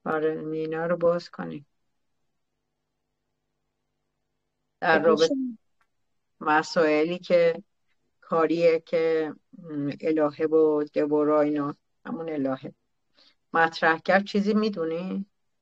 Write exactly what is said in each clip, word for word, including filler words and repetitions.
آره مینا رو باز کنیم در بگوش. رابطه مسائلی که کاریه که م، الهه و دبورا اینا، همون الهه مطرح کرد. چیزی میدونی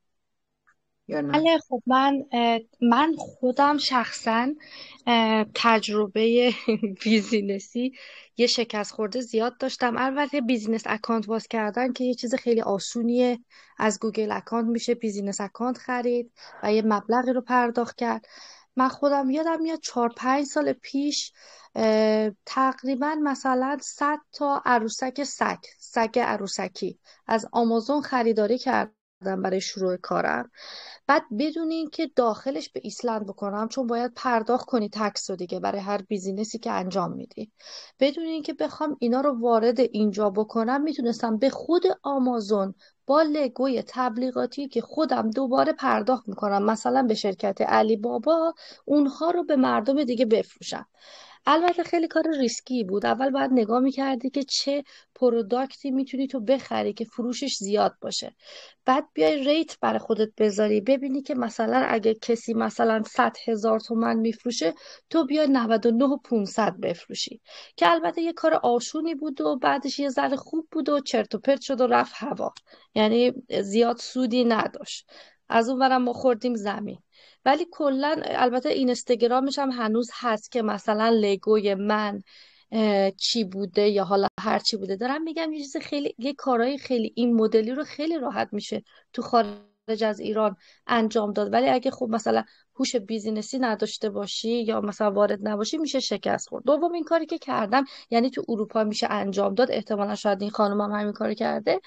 یا نه؟ بله خب من اه، من خودم شخصا اه، تجربه بیزینسی یه شکست خورده زیاد داشتم. البته بیزینس اکانت باز کردن که یه چیز خیلی آسونیه، از گوگل اکانت میشه بیزینس اکانت خرید و یه مبلغی رو پرداخت کرد. من خودم یادم میاد چهار پنج سال پیش اه، تقریبا مثلا صد تا عروسک سگ سگ عروسکی از آمازون خریداری کردم برای شروع کارم. بعد بدون اینکه داخلش به ایسلند بکنم، چون باید پرداخت کنی تکس رو دیگه برای هر بیزینسی که انجام میدی، بدون اینکه بخوام اینا رو وارد اینجا بکنم میتونستم به خود آمازون با لگوی تبلیغاتی که خودم دوباره پرداخت میکنم مثلا به شرکت علی بابا، اونها رو به مردم دیگه بفروشم. البته خیلی کار ریسکی بود. اول باید نگاه میکردی که چه پروداکتی میتونی تو بخری که فروشش زیاد باشه، بعد بیای ریت برای خودت بذاری، ببینی که مثلا اگه کسی مثلا صد هزار تومن میفروشه، تو بیای نود و نه و پانصد بفروشی. که البته یه کار آشونی بود و بعدش یه ذره خوب بود و چرت و پرت شد و رفت هوا. یعنی زیاد سودی نداشت. از اون برم ما خوردیم زمین. ولی کلا البته اینستاگرامش هم هنوز هست که مثلا لگوی من اه، چی بوده یا حالا هر چی بوده. دارم میگم یه چیز خیلی، یه کارهای خیلی این مدلی رو خیلی راحت میشه تو خارج از ایران انجام داد. ولی اگه خب مثلا هوش بیزینسی نداشته باشی یا مثلا وارد نباشی میشه شکست خورد. دوم این کاری که کردم، یعنی تو اروپا میشه انجام داد، احتمالا شاید این خانم هم همین کارو کرده،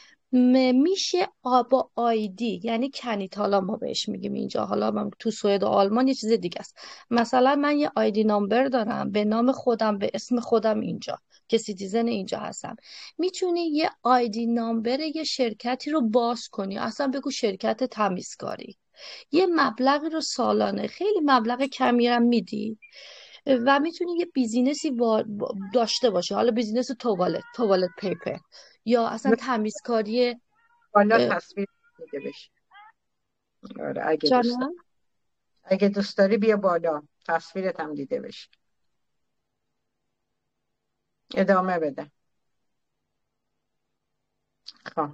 م- میشه آ- با آیدی، یعنی کنیت، حالا ما بهش میگیم اینجا، حالا من تو سوئد و آلمان یه چیز دیگه است. مثلا من یه آیدی نامبر دارم به نام خودم به اسم خودم اینجا که سیتیزن اینجا هستم. میتونی یه آیدی نامبر یه شرکتی رو باز کنی، اصلا بگو شرکت تمیزکاری، یه مبلغی رو سالانه، خیلی مبلغ کمی هم میدی و میتونی یه بیزینسی وا- با- داشته باشی. حالا بیزینس توالت توالت پیپر یا اصلا تمیزکاری. حالا اه، تصویر دیده بشه. آره اگه دوست داری. جانم. اگه دوست داری بیا بالا تصویرت هم دیده بشه. ادامه بده. خب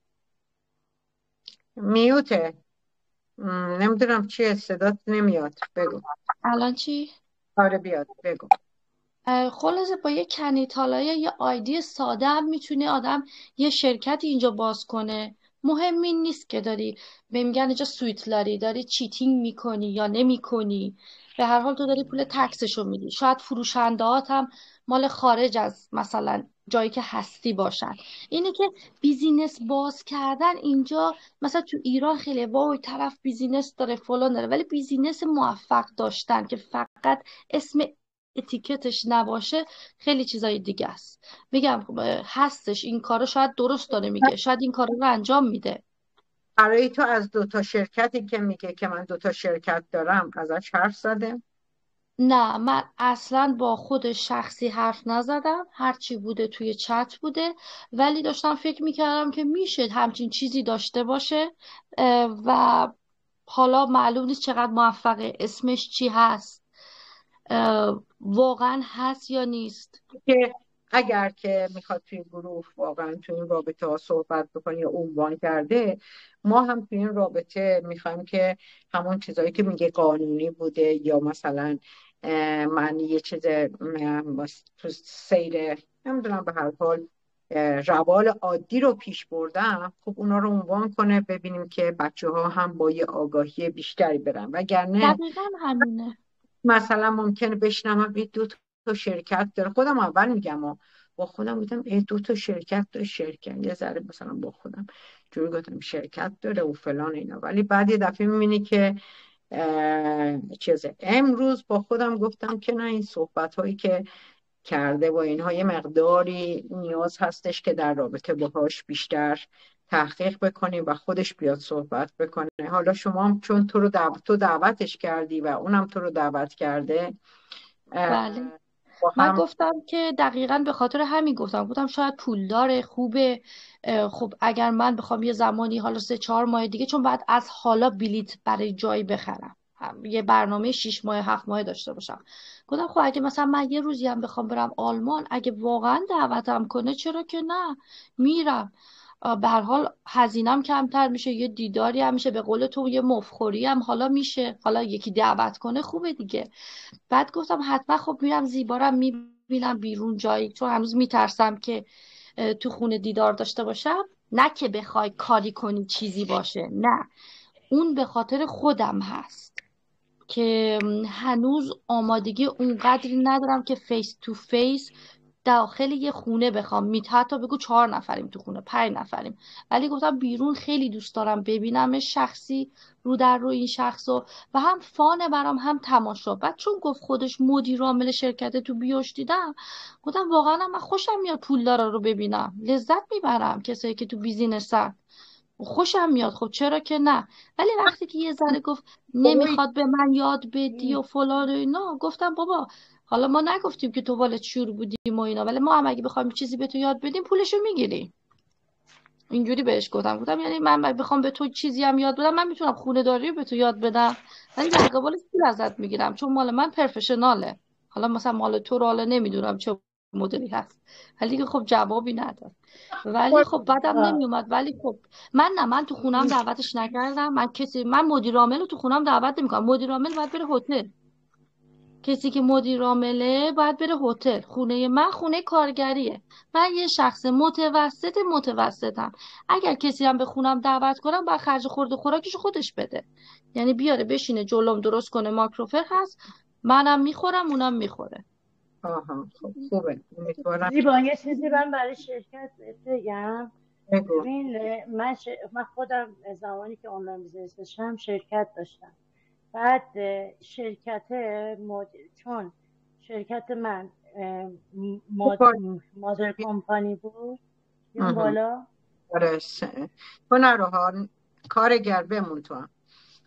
میوته. م، نمیدونم چیه صدات نمیاد. بگو. الان چی؟ آره بیاد بگو. اه، خلاصه با یه کنیتالا یا یه آیدی ساده هم میتونه آدم یه شرکت اینجا باز کنه. مهم این نیست که داری به میگن اینجا سویت لاری، داری چیتینگ میکنی یا نمیکنی. به هر حال تو داری پول تکسشو میدی. شاید فروشندهات هم مال خارج از مثلا جایی که هستی باشن. اینه که بیزینس باز کردن اینجا، مثلا تو ایران خیلی وای طرف بیزینس داره فلان داره، ولی بیزینس موفق داشتن که فقط اسم اتیکتش نباشه خیلی چیزای دیگه است. میگم خب، هستش این کارو، شاید درست داره میگه، شاید این کارو رو انجام میده. برای تو از دوتا شرکتی که میگه که من دوتا شرکت دارم ازش حرف زده؟ نه من اصلا با خود شخصی حرف نزدم، هرچی بوده توی چت بوده. ولی داشتم فکر میکردم که میشه همچین چیزی داشته باشه. اه، و حالا معلوم نیست چقدر موفقه، اسمش چی هست، اه، واقعا هست یا نیست. که اگر که میخواد توی گروه واقعا توی این رابطه ها صحبت بکنه یا عنوان کرده، ما هم توی این رابطه میخوایم که همون چیزایی که میگه قانونی بوده یا مثلا اه، من یه چیز اه، تو سیر نمیدونم به هر حال اه، روال عادی رو پیش بردم، خب اونا رو عنوان کنه ببینیم که بچه ها هم با یه آگاهی بیشتری برن. وگرنه دقیقا همینه. مثلا ممکنه بشنوم این دو تا شرکت داره، خودم اول میگم و با خودم بودم ای دو تا شرکت داره، شرکت یه ذره مثلا با خودم جوری گفتم شرکت داره و فلان اینا، ولی بعد یه دفعه میبینی که اه، چیزه. امروز با خودم گفتم که نه، این صحبت هایی که کرده و اینها یه مقداری نیاز هستش که در رابطه باهاش بیشتر تحقیق بکنیم و خودش بیاد صحبت بکنه. حالا شما هم چون تو رو دعوت تو دعوتش کردی و اونم تو رو دعوت کرده، اه، بله. با من هم. گفتم که دقیقا به خاطر همین گفتم گفتم شاید پولدار خوبه. اه، خب اگر من بخوام یه زمانی حالا سه چهار ماه دیگه، چون بعد از حالا بلیت برای جایی بخرم، هم- یه برنامه شیش ماه هفت ماه داشته باشم. گفتم خب اگه مثلا من یه روزی هم بخوام برم آلمان، اگه واقعا دعوتم کنه چرا که نه، میرم. آه، به هر حال هزینم کمتر میشه، یه دیداری هم میشه، به قول تو یه مفخوری هم حالا میشه، حالا یکی دعوت کنه خوبه دیگه. بعد گفتم حتما خب میرم زیبارم میبینم بیرون جایی، چون هنوز میترسم که اه، تو خونه دیدار داشته باشم. نه که بخوای کاری کنی چیزی باشه، نه، اون به خاطر خودم هست که هنوز آمادگی اونقدری ندارم که فیس تو فیس داخل یه خونه بخوام میت، حتی بگو چهار نفریم تو خونه، پنج نفریم، ولی گفتم بیرون خیلی دوست دارم ببینم شخصی، رو در رو این شخصو، و هم فانه برام هم تماشا. بعد چون گفت خودش مدیر عامل شرکت تو بیوش دیدم، گفتم واقعا هم من خوشم میاد پولدارا رو ببینم، لذت میبرم کسایی که تو بیزینسن، خوشم میاد، خب چرا که نه. ولی وقتی که یه ذره گفت بابایی نمیخواد به من یاد بدی و فلان و اینا، گفتم بابا حالا ما نگفتیم که تو والت شور بودیم و اینا، ولی ما هم اگه بخوایم چیزی به تو یاد بدیم پولشو میگیریم. اینجوری بهش گفتم گفتم یعنی من بخوام به تو چیزی هم یاد بدم، من میتونم خونه داری رو به تو یاد بدم، ولی در قبالش پول ازت میگیرم چون مال من پرفشناله. حالا مثلا مال تو رو حالا نمیدونم چه مدلی هست، ولی دیگه خب جوابی نداد. ولی خب بعدم نمیومد. ولی خب من نه، من تو خونم دعوتش نکردم. من کسی من مدیر عامل رو تو خونم دعوت نمیکنم. مدیر عامل باید بره هتل. کسی که مدیر عامله باید بره هتل. خونه من خونه کارگریه. من یه شخص متوسط متوسطم. اگر کسی هم به خونم دعوت کنم باید خرج خورد و خوراکش خودش بده. یعنی بیاره بشینه جلوم درست کنه، ماکروفر هست، منم میخورم اونم میخوره. آها خب خوبه، امیدوارم. زیبا یه چیزی من برای شرکت بهت بگم. بگو. ببین من, ش... من خودم زمانی که آنلاین بیزنس داشتم شرکت داشتم. بعد شرکت مد... چون شرکت من تو ماد... کار مادر کمپانی بود. بیام آها. بالا. آره س- تو نرو ها، کارگر بمون تو هم.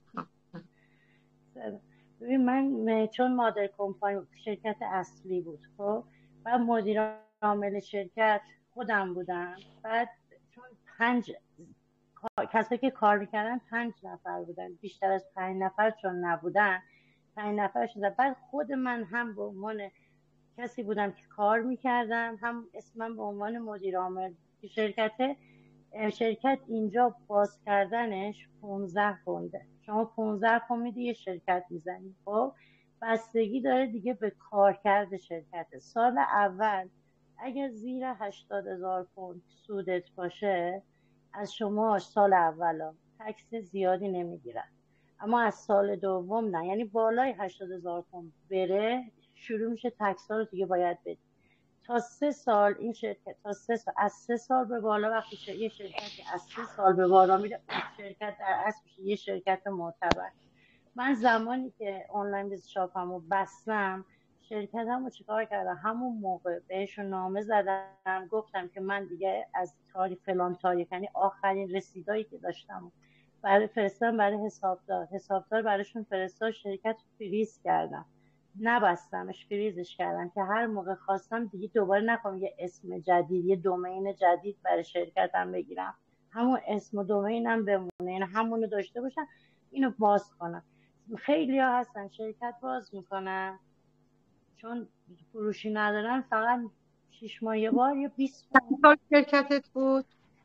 ببین من چون مادر کمپانی شرکت اصلی بود، خب بعد مدیر عامل شرکت خودم بودم. بعد چون پنج کسایی که کار میکردن پنج نفر بودن، بیشتر از پنج نفر چون نبودن، پنج نفر شدن. بعد خود من هم به عنوان کسی بودم که کار میکردم، هم اسمم به عنوان مدیر عامل. که شرکت شرکت اینجا باز کردنش پانزده پونده. شما پانزده پوند میدی یه شرکت میزنی. خب بستگی داره دیگه به کارکرد شرکت. سال اول اگر زیر هشتاد هزار پوند سودت باشه، از شما سال اولا تکس زیادی نمیگیرن. اما از سال دوم نه، یعنی بالای هشتاد هزار پوند بره شروع میشه تکس ها رو دیگه باید بدی. تا سه سال این شرکت تا سه سال از سه سال به بالا، وقتی ش... یه شرکتی از سه سال به بالا میره، شرکت در اصل میشه یه شرکت معتبر. من زمانی که آنلاین بیز شاپم رو بستم، شرکتم رو چیکار کردم، همون موقع بهشون نامه زدم، گفتم که من دیگه از تاریخ فلان تاریخ، یعنی آخرین رسیدایی که داشتم برای فرستادم برای حسابدار. حسابدار براشون فرستاد، شرکت رو فریز کردم، نبستمش، فریزش کردم که هر موقع خواستم دیگه دوباره نکنم یه اسم جدید، یه دومین جدید برای شرکتم بگیرم. همون اسم و دومینم بمونه، یعنی همونو داشته باشم، اینو باز کنم. خیلی ها هستن شرکت باز میکنن چون فروشی ندارن، فقط شیش ماه یه بار یا بیست ماه. چند سال شرکتت بود؟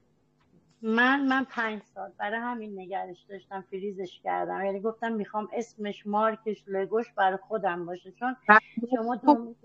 من من پنج سال برای همین نگرش داشتم، فریزش کردم. یعنی گفتم میخوام اسمش، مارکش، لگوش برای خودم باشه. چون شما خوب. دو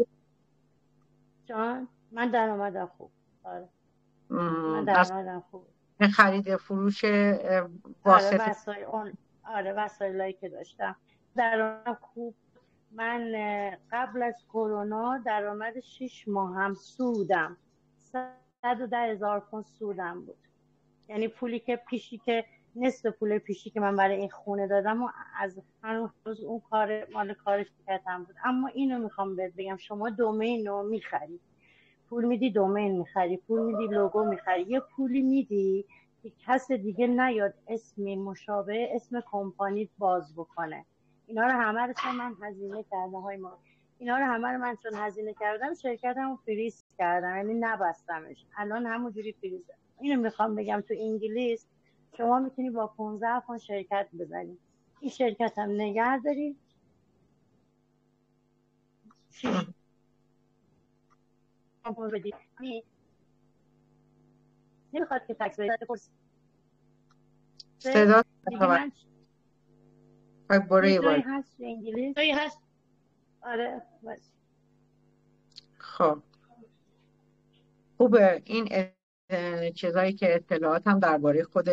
جان من درآمدم خوب. آره من م، از درآمدم خوب. خرید فروش اه، آره واسط. وسایل اون آره وسایلایی که داشتم درآمدم خوب. من قبل از کرونا درآمد شیش ماه هم سودم صد و ده هزار پوند سودم بود. یعنی پولی که پیشی که نصف پول پیشی که من برای این خونه دادم و از هنوز اون کار مال کار شرکتم بود. اما اینو میخوام بهت بگم، شما دومین رو میخری، پول میدی دومین میخری، پول میدی لوگو میخری، یه پولی میدی که کس دیگه نیاد اسمی مشابه اسم کمپانی باز بکنه. اینا رو همه رو من هزینه کرده های ما. اینا رو همه رو من چون هزینه کردم شرکتمو فریز کردم، یعنی نبستمش. الان همونجوری فریزه. اینو میخوام بگم تو انگلیس شما میتونی با پانزده پوند شرکت بزنی، این شرکت هم نگه داری، شیش پوند بدی، نمیخواد که تکس بدی. صدا دیگه من برای جایی بالا. هست تو انگلیس جایی هست. آره بس. خب خوبه این اه، چیزایی که اطلاعات هم درباره خود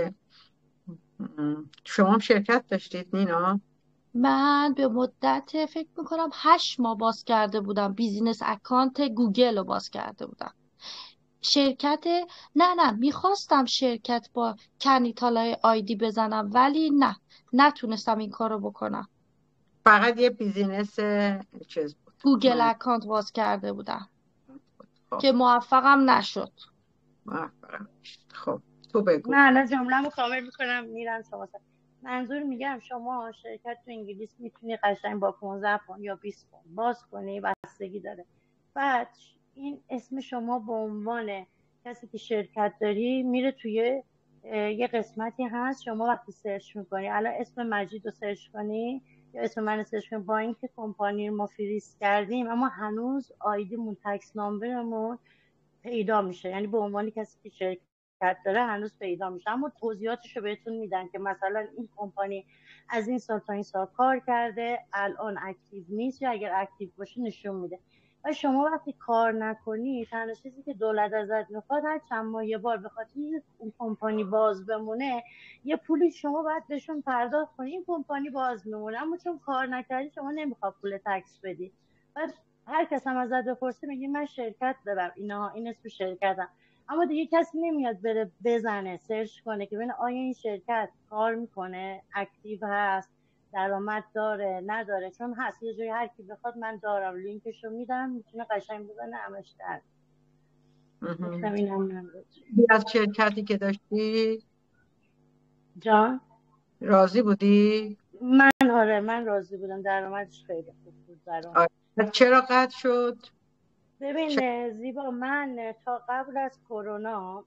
شما هم شرکت داشتید نینا؟ من به مدت فکر میکنم هشت ماه باز کرده بودم، بیزینس اکانت گوگل رو باز کرده بودم. شرکت نه نه میخواستم شرکت با کنیتالای آیدی بزنم ولی نه نتونستم این کارو بکنم. فقط یه بیزینس چیز بود. گوگل من- اکانت باز کرده بودم خب که موفقم نشد. موفقم نشد. خب تو بگو. من الان جمله‌مو کامل میکنم میرم شما سر. منظور میگم شما شرکت تو انگلیس میتونی قشنگ با پانزده پوند یا بیست پوند باز کنی، بستگی داره. بعد این اسم شما به عنوان کسی که شرکت داری میره توی یه قسمتی هست، شما وقتی سرچ میکنی الان اسم مجید رو سرچ کنی یا اسم من رو سرچ کنی، با اینکه کمپانی رو ما فریز کردیم اما هنوز آیدیمون تکس نامبرمون پیدا میشه، یعنی به عنوان کسی که شرکت داره هنوز پیدا میشه. اما توضیحاتش رو بهتون میدن که مثلا این کمپانی از این سال تا این سال کار کرده، الان اکتیو نیست یا اگر اکتیو باشه نشون میده. و شما وقتی کار نکنی تنها چیزی که دولت ازت میخواد هر چند ماه یه بار بخاطر اون کمپانی باز بمونه یه پولی شما باید بهشون پرداخت کنی، این کمپانی باز میمونه، اما چون کار نکردی شما نمیخواد پول تکس بدی. بعد هر کس هم ازت بپرسه میگی من شرکت دارم، اینا این اسم شرکتم، اما دیگه کسی نمیاد بره بزنه سرچ کنه که ببینه آیا این شرکت کار میکنه، اکتیو هست، درآمد داره نداره. چون هست یه جایی هر کی بخواد من دارم لینکشو میدم میتونه قشنگ بزنه همش در گفتم اینم نمیاد. از شرکتی که داشتی جان راضی بودی؟ من آره من راضی بودم، درآمدش خیلی خوب بود برام. آره. چرا قطع شد؟ ببین زیبا، من تا قبل از کرونا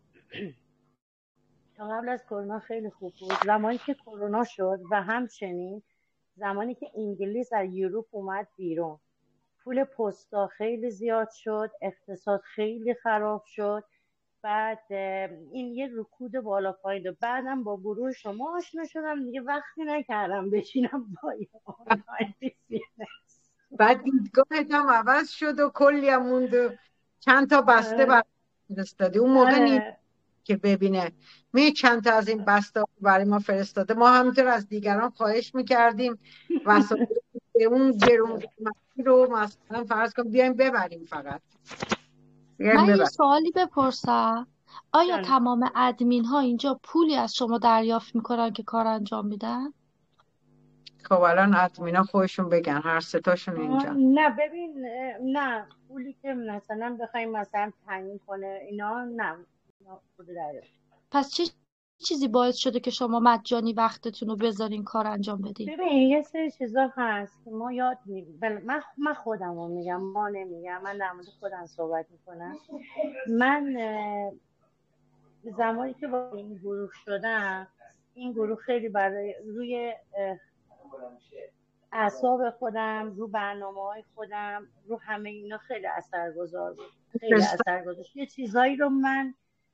تا قبل از کرونا خیلی خوب بود. زمانی که کرونا شد و همچنین زمانی که انگلیس از یوروپ اومد بیرون، پول پستا خیلی زیاد شد، اقتصاد خیلی خراب شد. بعد این یه رکود بالا پایین. بعدم با گروه شما آشنا شدم دیگه، وقتی نکردم بشینم با یه آنلاین بیزینس. بعد دیدگاهت هم عوض شد و کلی هم موند و چند تا بسته آره. فرستادی. اون موقع نیست آره. که ببینه می چند تا از این بسته برای ما فرستاده، ما همینطور از دیگران خواهش میکردیم وسایل به اون گرون قیمتی رو مثلا فرض کن بیایم ببریم، فقط بیایم من یه ببریم. سوالی بپرسم، آیا جانم. تمام ادمین ها اینجا پولی از شما دریافت میکنن که کار انجام میدن؟ خب الان ادمینا خودشون بگن، هر ستاشون اینجا. نه ببین، نه پولی که مثلا بخوایم مثلا تعیین کنه اینا، نه اینا پول داره. پس چه چیزی باعث شده که شما مجانی وقتتون رو بذارین کار انجام بدین؟ ببین یه سری چیزا هست که ما یاد میگیم. من من خودم رو میگم، ما نمیگم، من در مورد خودم صحبت میکنم. من زمانی که با این گروه شدم، این گروه خیلی برای روی اعصاب خودم، رو برنامه‌های خودم، رو همه اینا خیلی اثرگذار بود، خیلی اثرگذار. یه چیزایی رو من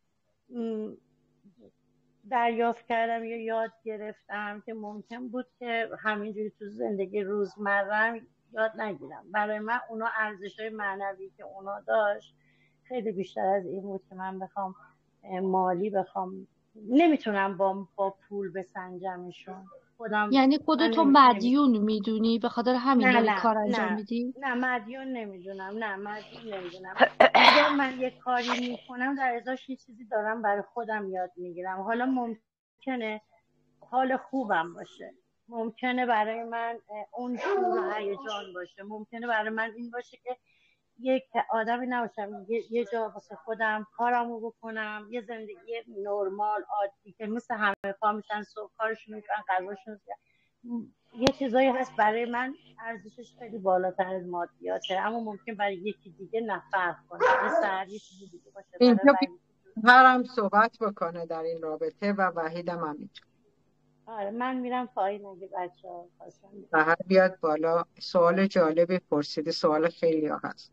دریافت کردم یا یاد گرفتم که ممکن بود که همینجوری تو زندگی روزمرم یاد نگیرم. برای من اونا ارزش‌های معنوی که اونا داشت خیلی بیشتر از این بود که من بخوام مالی بخوام، نمیتونم با با پول بسنجمشون. خودم یعنی من خودتو نمی... نمی... مدیون میدونی به خاطر همین نه داری نه کار انجام نه میدی؟ نه مدیون نمیدونم، نه مدیون نمیدونم. اگر من یک کاری میکنم در ازاش یه چیزی دارم برای خودم یاد میگیرم. حالا ممکنه حال خوبم باشه، ممکنه برای من اون شور و هیجان باشه، ممکنه برای من این باشه که یک آدمی نباشم یه, یه جا واسه خودم کارمو بکنم، یه زندگی نرمال عادی که مثل همه پا میشن صبح کارشون میکنن غذاشون میکنن. یه چیزایی هست برای من ارزشش خیلی بالاتر از مادیاته، اما ممکن برای یکی دیگه نفرق کنه. برای سهر یه چیز دیگه باشه، برای اینجا وحید هرم صحبت بکنه در این رابطه و وحیدم هم اینجا. آره من میرم پایین اگه بچه ها خواستن. سهر بیاد بالا. سوال جالبی پرسیده، سوال خیلی ها هست.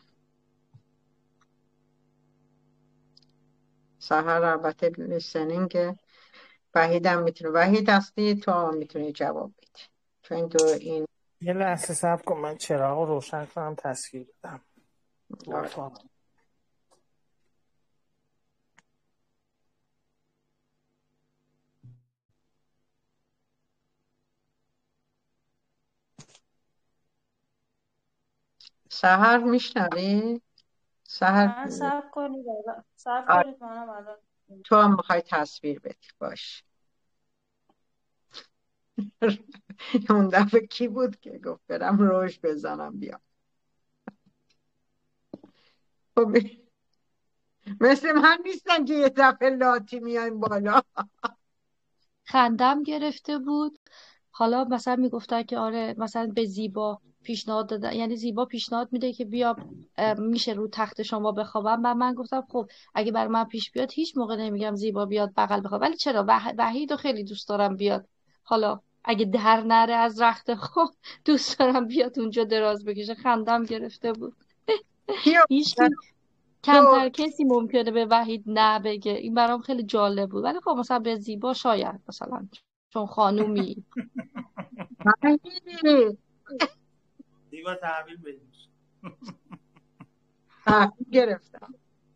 سهر البته لیسنینگ. وحید هم میتونه. وحید هستی تو هم میتونی جواب بدی، چون تو این یه لحظه صبر کن من چراغ رو روشن کنم تصویر بدم. آره. سهر میشنوی؟ سهر من صبر کنید صبر آره. کنید منم الان تو هم میخوای تصویر بدی، باش. اون دفعه کی بود که گفت برم روش بزنم بیا؟ خب مثل من نیستن که یه دفعه لاتی میایم بالا. خندم گرفته بود. حالا مثلا میگفتن که آره مثلا به زیبا پیشنهاد دادن، یعنی زیبا پیشنهاد میده که بیا میشه رو تخت شما بخوابم، و من گفتم خب اگه برای من پیش بیاد هیچ موقع نمیگم زیبا بیاد بغل بخواب، ولی چرا وح... وحید رو خیلی دوست دارم بیاد. حالا اگه در نره از رخت خواب دوست دارم بیاد اونجا دراز بکشه. خندم گرفته بود. کیو؟ هیچ تو کمتر کسی ممکنه به وحید نه بگه. این برام خیلی جالب بود. ولی خب مثلا به زیبا شاید مثلا چون خانومی وحیدی دیگه تحویل بدیم. تحویل گرفتم.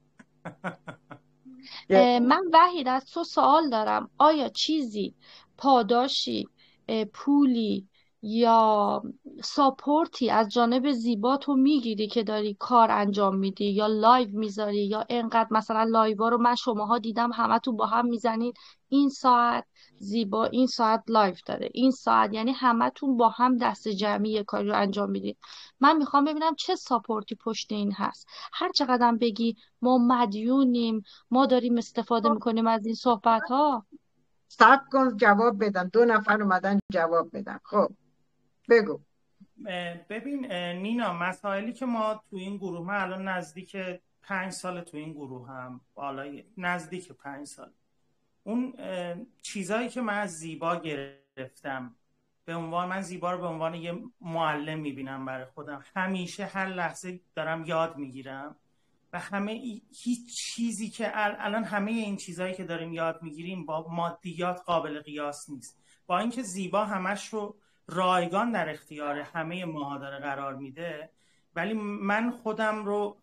اه، من وحید از تو سوال دارم. آیا چیزی پاداشی اه، پولی یا ساپورتی از جانب زیبا تو میگیری که داری کار انجام میدی یا لایو میذاری، یا اینقدر مثلا لایوا رو من شماها دیدم همه تو با هم میزنین این ساعت زیبا این ساعت لایو داره این ساعت، یعنی همتون با هم دست جمعی یه کاری رو انجام میدید. من میخوام ببینم چه ساپورتی پشت این هست. هر چقدر بگی ما مدیونیم، ما داریم استفاده میکنیم از این صحبت ها. صبر کن جواب بدم. دو نفر اومدن جواب بدن. خب بگو. ببین نینا، مسائلی که ما تو این گروه، من الان نزدیک پنج سال تو این گروه هم، بالای نزدیک پنج سال، اون چیزایی که من از زیبا گرفتم به عنوان، من زیبا رو به عنوان یه معلم میبینم برای خودم. همیشه هر لحظه دارم یاد میگیرم و همه ای، هیچ چیزی که الان همه این چیزایی که داریم یاد میگیریم با مادیات قابل قیاس نیست. با اینکه زیبا همش رو رایگان در اختیار همه ماها داره قرار میده، ولی من خودم رو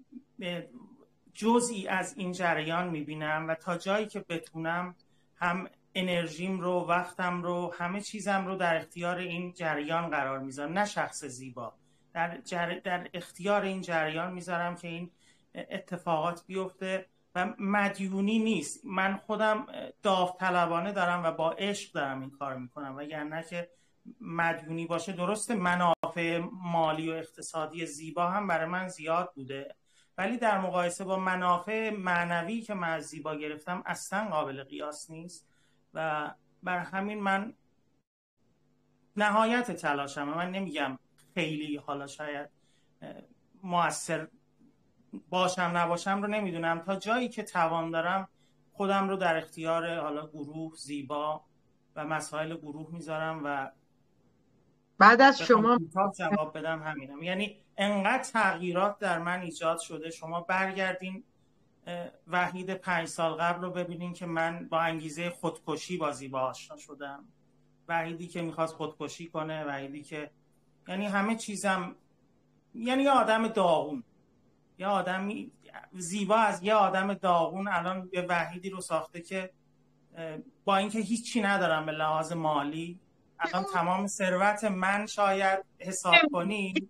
جزئی از این جریان میبینم و تا جایی که بتونم هم انرژیم رو، وقتم رو، همه چیزم رو در اختیار این جریان قرار میذارم. نه شخص زیبا، در, جر... در اختیار این جریان میذارم که این اتفاقات بیفته و مدیونی نیست. من خودم داوطلبانه دارم و با عشق دارم این کار میکنم، وگرنه که مدیونی باشه، درسته منافع مالی و اقتصادی زیبا هم برای من زیاد بوده، ولی در مقایسه با منافع معنوی که من از زیبا گرفتم اصلا قابل قیاس نیست. و بر همین من نهایت تلاشم، من نمیگم خیلی، حالا شاید مؤثر باشم نباشم رو نمیدونم، تا جایی که توان دارم خودم رو در اختیار حالا گروه، زیبا و مسائل گروه میذارم و بعد از شما جواب بدم همینم. یعنی انقدر تغییرات در من ایجاد شده. شما برگردین وحید پنج سال قبل رو ببینین که من با انگیزه خودکشی با زیبا آشنا شدم. وحیدی که میخواست خودکشی کنه، وحیدی که یعنی همه چیزم، یعنی یه آدم داغون، یه آدمی زیبا از یه آدم داغون الان یه وحیدی رو ساخته که با اینکه هیچی ندارم به لحاظ مالی، الان تمام ثروت من شاید حساب کنی،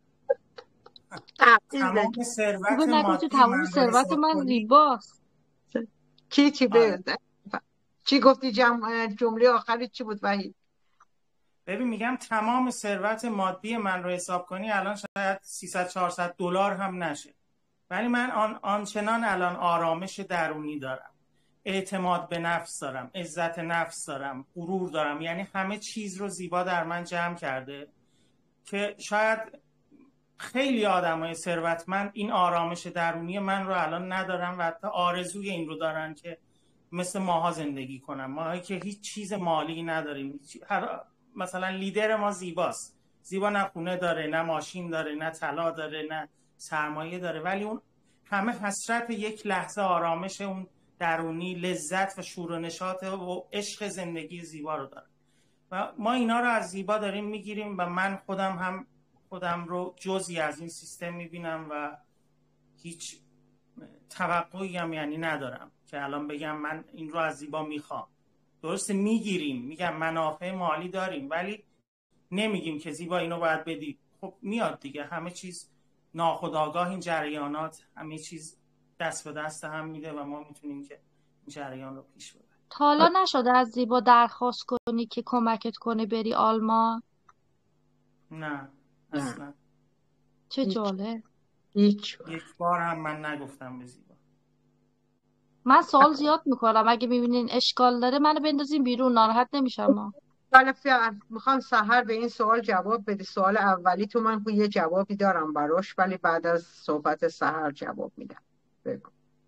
تمام ثروت مادی تمام من رو ثروت حساب من کنی. زیباست. کی چی آره. به چی گفتی؟ جمع... جمله آخری چی بود وحید؟ ببین میگم تمام ثروت مادی من رو حساب کنی الان شاید سیصد چهارصد دلار هم نشه، ولی من آن آنچنان الان آرامش درونی دارم اعتماد به نفس دارم، عزت نفس دارم، غرور دارم. یعنی همه چیز رو زیبا در من جمع کرده که شاید خیلی آدمای ثروتمند این آرامش درونی من رو الان ندارن و حتی آرزوی این رو دارن که مثل ماها زندگی کنن. ماهایی که هیچ چیز مالی نداریم. هر مثلا لیدر ما زیباست، زیبا نه خونه داره، نه ماشین داره، نه طلا داره، نه سرمایه داره، ولی اون همه حسرت یک لحظه آرامش اون درونی، لذت و شور و نشاط و عشق زندگی زیبا رو داره و ما اینا رو از زیبا داریم میگیریم و من خودم هم خودم رو جزئی از این سیستم میبینم و هیچ توقعی هم یعنی ندارم که الان بگم من این رو از زیبا میخوام. درسته میگیریم، میگم منافع مالی داریم، ولی نمیگیم که زیبا اینو باید بدی. خب میاد دیگه، همه چیز ناخودآگاه، این جریانات همه چیز دست به دست هم میده و ما میتونیم که این جریان رو پیش ببریم. تا حالا نشده از زیبا درخواست کنی که کمکت کنه بری آلمان؟ نه اصلا. چه جالب. هیچ یک بار هم من نگفتم به زیبا. من سوال زیاد میکنم، اگه میبینین اشکال داره منو بندازین بیرون، ناراحت نمیشم. ولی میخوام سحر به این سوال جواب بدی. سوال اولی تو من یه جوابی دارم براش، ولی بعد از صحبت سحر جواب میدم. بگو.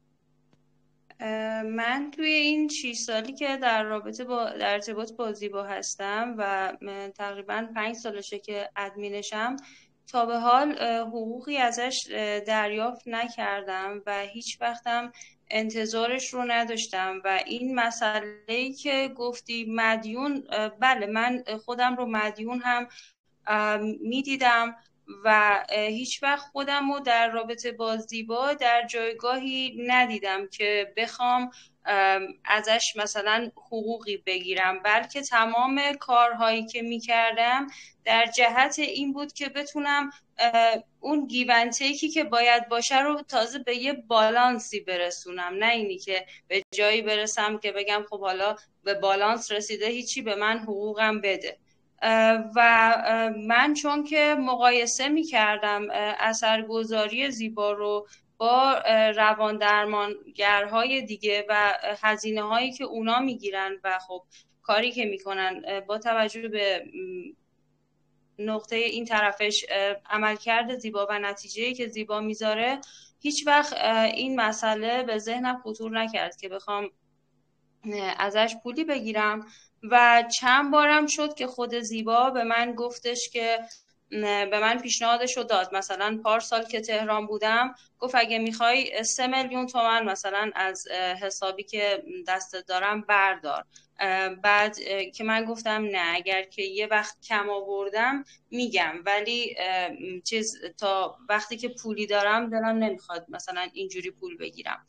من توی این شش سالی که در رابطه با در ارتباط با زیبا هستم و تقریبا پنج سالشه که ادمینشم، تا به حال حقوقی ازش دریافت نکردم و هیچ وقتم انتظارش رو نداشتم. و این مسئله‌ای که گفتی مدیون، بله من خودم رو مدیون هم میدیدم و هیچ وقت خودم رو در رابطه با زیبا در جایگاهی ندیدم که بخوام ازش مثلا حقوقی بگیرم، بلکه تمام کارهایی که میکردم در جهت این بود که بتونم اون گیون تیکی که باید باشه رو تازه به یه بالانسی برسونم، نه اینی که به جایی برسم که بگم خب حالا به بالانس رسیده هیچی به من حقوقم بده. و من چون که مقایسه می کردم اثرگذاری زیبا رو با روان درمانگرهای دیگه و هزینه هایی که اونا می گیرن و خب کاری که می کنن با توجه به نقطه این طرفش عملکرد زیبا و نتیجه‌ای که زیبا میذاره، هیچ وقت این مسئله به ذهنم خطور نکرد که بخوام ازش پولی بگیرم. و چند بارم شد که خود زیبا به من گفتش که به من پیشنهادش رو داد. مثلا پارسال که تهران بودم گفت اگه میخوای سه میلیون تومن مثلا از حسابی که دستت دارم بردار. بعد که من گفتم نه، اگر که یه وقت کم آوردم میگم، ولی چیز تا وقتی که پولی دارم دلم نمیخواد مثلا اینجوری پول بگیرم.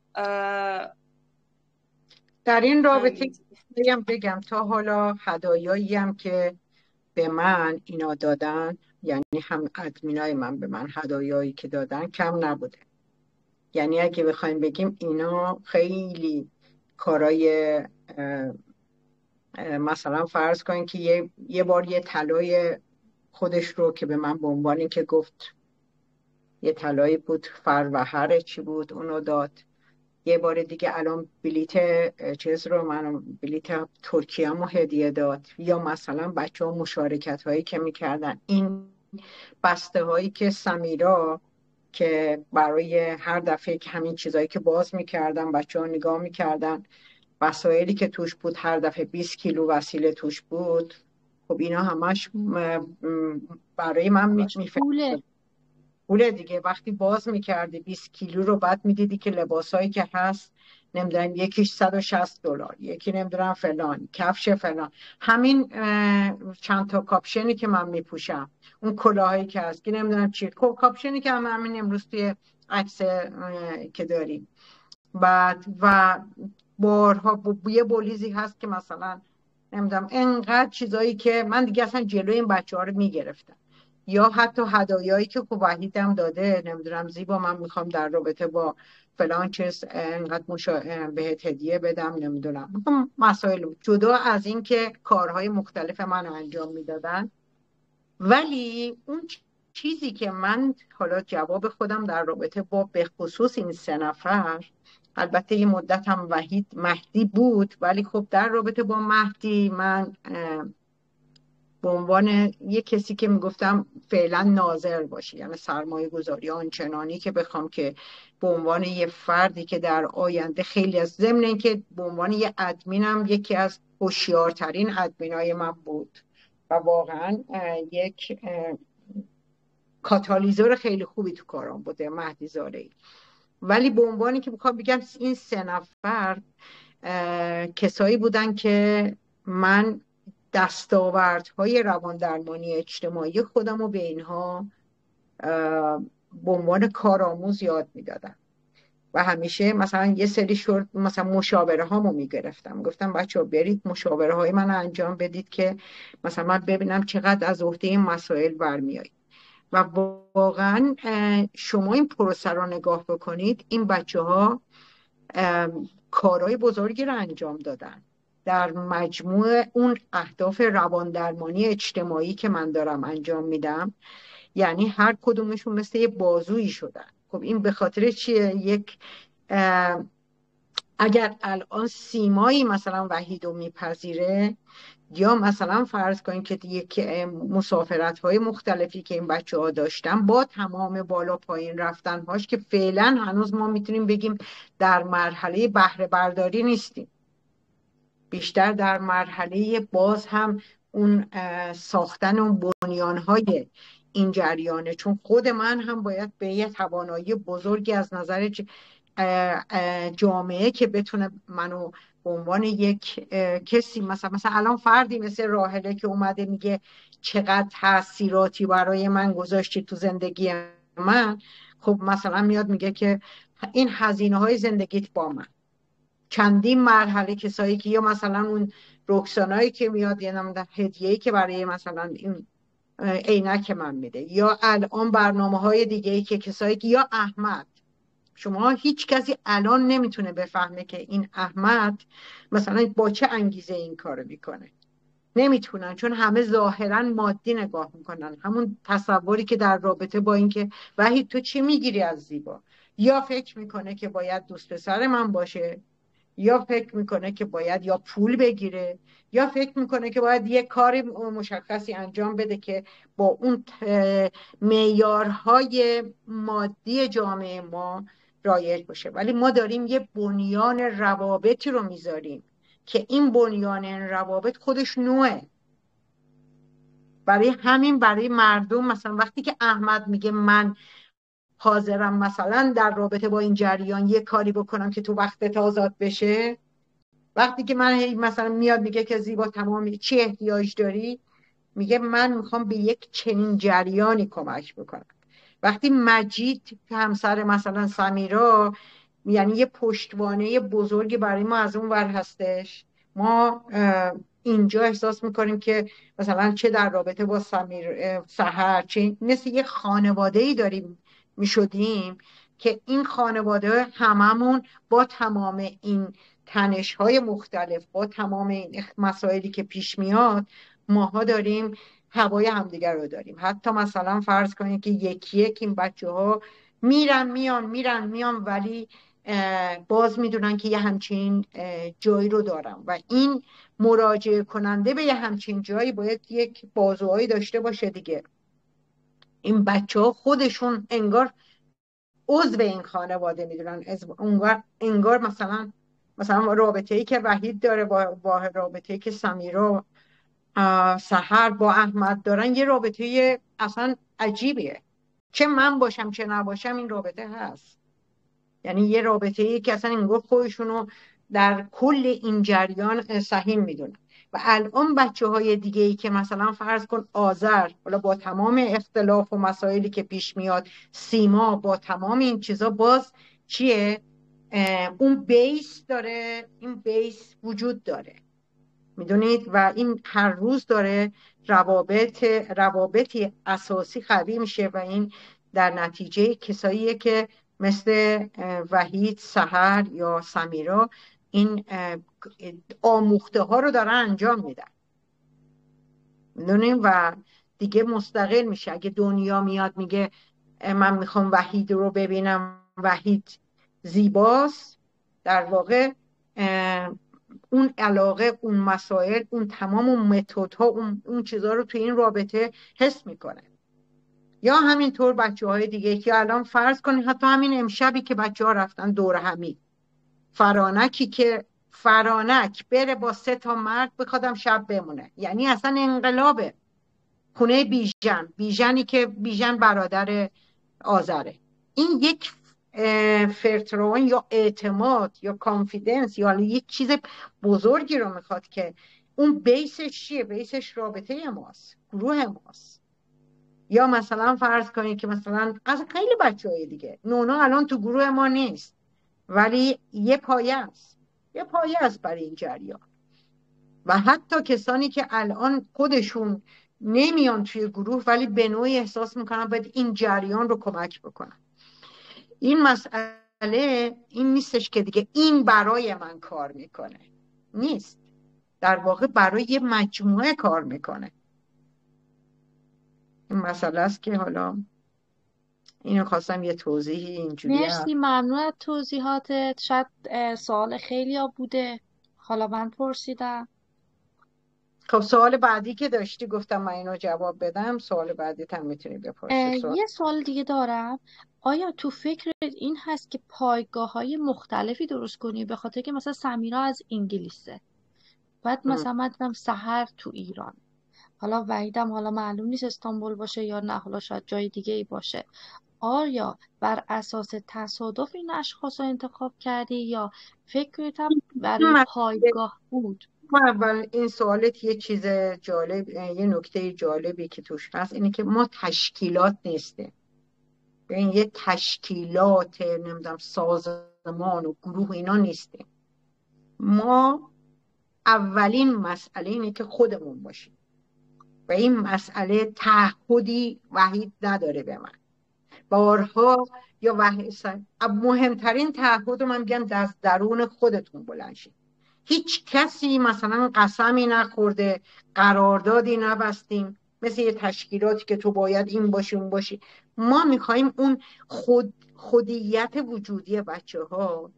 در این رابطه بگم بگم تا حالا هدایایی هم که به من اینا دادن، یعنی هم ادمینای من به من هدایایی که دادن کم نبوده. یعنی اگه بخوایم بگیم اینا خیلی کارای مثلا فرض کنین که یه, یه بار یه طلای خودش رو که به من به عنوان این که گفت یه طلایی بود فروهر چی بود اونو داد. یه بار دیگه الان بلیت چیز رو من بلیت ترکیه مو هدیه داد. یا مثلا بچه ها مشارکت هایی که میکردن، این بسته هایی که سمیرا که برای هر دفعه که همین چیزایی که باز میکردن بچه ها نگاه میکردن، وسایلی که توش بود هر دفعه بیست کیلو وسیله توش بود. خب اینا همش برای من میفهمید پوله دیگه. وقتی باز میکردی بیست کیلو رو بعد میدیدی که لباسایی که هست نمیدونم یکیش صد و شصت دلار، یکی نمیدونم فلان، کفش فلان، همین چند تا کاپشنی که من میپوشم، اون کلاهایی که هست که نمیدونم چی، کاپشنی که هم همین امروز توی عکس که داریم. بعد و بارها یه بولیزی هست که مثلا نمیدونم انقدر چیزایی که من دیگه اصلا جلوی این بچه ها رو میگرفتم. یا حتی هدایایی که خب وحیدم داده، نمیدونم زیبا من میخوام در رابطه با فلان چیز انقدر مشا... بهت هدیه بدم، نمیدونم مسائل جدا از این که کارهای مختلف من انجام میدادن. ولی اون چیزی که من حالا جواب خودم در رابطه با به خصوص این سه نفر البته یه مدت هم وحید مهدی بود، ولی خب در رابطه با مهدی من به عنوان یه کسی که میگفتم فعلا ناظر باشه، یعنی سرمایه گذاری آنچنانی که بخوام که به عنوان یه فردی که در آینده خیلی از ضمن اینکه به عنوان یه ادمینم یکی از هوشیارترین ادمینای من بود و واقعا یک کاتالیزور خیلی خوبی تو کارم بوده مهدی زارعی. ولی به عنوانی که بخوام بگم این سه نفر کسایی بودن که من دستاوردهای روان درمانی اجتماعی خودم رو به اینها به عنوان کارآموز یاد میدادم و همیشه مثلا یه سری شورت مثلا مشاوره هامو میگرفتم، گفتم بچه ها برید مشاوره های من انجام بدید که مثلا من ببینم چقدر از عهده این مسائل برمیایید. و واقعا شما این پروسه رو نگاه بکنید، این بچه ها کارهای بزرگی رو انجام دادن در مجموع اون اهداف روان درمانی اجتماعی که من دارم انجام میدم. یعنی هر کدومشون مثل یه بازویی شدن. خب این به خاطر چیه؟ یک اگر الان سیمایی مثلا وحید رو میپذیره یا مثلا فرض کنید که یک مسافرت های مختلفی که این بچه ها داشتن با تمام بالا پایین رفتن هاش که فعلا هنوز ما میتونیم بگیم در مرحله بهره برداری نیستیم، بیشتر در مرحله باز هم اون ساختن اون بنیان های این جریانه، چون خود من هم باید به یه توانایی بزرگی از نظر جامعه که بتونه منو به عنوان یک کسی مثلا مثلا الان فردی مثل راهله که اومده میگه چقدر تاثیراتی برای من گذاشتی تو زندگی من، خب مثلا میاد میگه که این هزینه های زندگیت با من. چندین مرحله کسایی که یا مثلا اون رکسانایی که میاد یه نمیدونم هدیه‌ای که برای مثلا این عینک من میده، یا الان برنامه های دیگه ای که کسایی که یا احمد، شما هیچ کسی الان نمیتونه بفهمه که این احمد مثلا با چه انگیزه این کارو میکنه، نمیتونن، چون همه ظاهرا مادی نگاه میکنن. همون تصوری که در رابطه با این که وحید تو چی میگیری از زیبا، یا فکر میکنه که باید دوست پسر من باشه، یا فکر میکنه که باید یا پول بگیره، یا فکر میکنه که باید یه کاری مشخصی انجام بده که با اون معیارهای مادی جامعه ما رایج باشه. ولی ما داریم یه بنیان روابطی رو میذاریم که این بنیان روابط خودش نوعه. برای همین برای مردم مثلا وقتی که احمد میگه من حاضرم مثلا در رابطه با این جریان یه کاری بکنم که تو وقتت آزاد بشه، وقتی که من مثلا میاد میگه که زیبا تمام چی احتیاج داری، میگه من میخوام به یک چنین جریانی کمک بکنم. وقتی مجید همسر مثلا سمیرا، یعنی یه پشتوانه بزرگی برای ما از اون ور هستش، ما اینجا احساس میکنیم که مثلا چه در رابطه با سمیر سحر چه مثل یه خانواده‌ای داریم میشدیم که این خانواده هممون با تمام این تنش‌های مختلف، با تمام این مسائلی که پیش میاد، ماها داریم هوای همدیگر رو داریم. حتی مثلا فرض کنید که یکی یک این بچه ها میرن میان میرن میان ولی باز میدونن که یه همچین جایی رو دارن و این مراجعه کننده به یه همچین جایی باید یک بازوهایی داشته باشه دیگه. این بچه ها خودشون انگار عضو این خانواده میدونن، انگار, انگار مثلا مثلا رابطه‌ای که وحید داره با, با رابطه‌ای که سمیرا سحر با احمد دارن یه رابطه اصلا عجیبیه. چه من باشم چه نباشم این رابطه هست. یعنی یه رابطه‌ای که اصلا انگار خودشونو در کل این جریان سهیم میدونن. و الان بچه های دیگه ای که مثلا فرض کن آذر، حالا با تمام اختلاف و مسائلی که پیش میاد، سیما، با تمام این چیزا باز چیه؟ اون بیس داره، این بیس وجود داره، میدونید، و این هر روز داره روابط روابطی اساسی قوی میشه و این در نتیجه کساییه که مثل وحید، سحر یا سمیرا این آموخته ها رو دارن انجام میدن، میدونید، و دیگه مستقل میشه. اگه دنیا میاد میگه من میخوام وحید رو ببینم، وحید زیباست، در واقع اون علاقه، اون مسائل، اون تمام اون متدها، اون, اون چیزها رو توی این رابطه حس میکنه. یا همینطور بچه های دیگه که الان فرض کنید حتی همین امشبی که بچه ها رفتن دور همی، فرانکی که فرانک بره با سه تا مرد بخوادم شب بمونه، یعنی اصلا انقلابه. خونه بیژن، بیژنی که بیژن برادر آذره، این یک فرترون یا اعتماد یا کانفیدنس یا یک چیز بزرگی رو میخواد که اون بیسش چیه؟ بیسش رابطه ماست، گروه ماست. یا مثلا فرض کنید که مثلا از خیلی بچه های دیگه، نونا الان تو گروه ما نیست ولی یه پایه است، یه پایه است برای این جریان. و حتی کسانی که الان خودشون نمیان توی گروه ولی به نوعی احساس میکنن باید این جریان رو کمک بکنن. این مسئله این نیستش که دیگه این برای من کار میکنه، نیست، در واقع برای یه مجموعه کار میکنه. این مسئله است که حالا اینو خواستم یه توضیحی اینجوری. مرسی، ممنون از توضیحاتت. شاید سوال خیلی ها بوده، حالا من پرسیدم. خب سوال بعدی که داشتی گفتم من اینو جواب بدم، سوال بعدی هم میتونی بپرسی. سوال. یه سوال دیگه دارم، آیا تو فکرت این هست که پایگاه های مختلفی درست کنی؟ به خاطر که مثلا سمیرا از انگلیسه، بعد مثلا من دیدم سحر تو ایران، حالا وحیدم حالا معلوم نیست استانبول باشه یا نه، حالا شاید جای دیگه ای باشه. آیا بر اساس تصادف این اشخاص رو انتخاب کردی یا فکرت هم برای پایگاه بود؟ اول این سوالت یه چیز جالب، یه نکته جالبی که توش هست اینه که ما تشکیلات نیستیم. این یه تشکیلات نمیدونم سازمان و گروه اینا نیستیم. ما اولین مسئله اینه که خودمون باشیم و این مسئله تعهدی وحید نداره به من. بارها یا وحید مهمترین تعهد رو من میگم از درون خودتون بلند شید. هیچ کسی مثلا قسمی نخورده، قراردادی نبستیم مثل یه تشکیلاتی که تو باید این باشی اون باشی. ما میخواییم اون خود خودیت وجودی بچه ها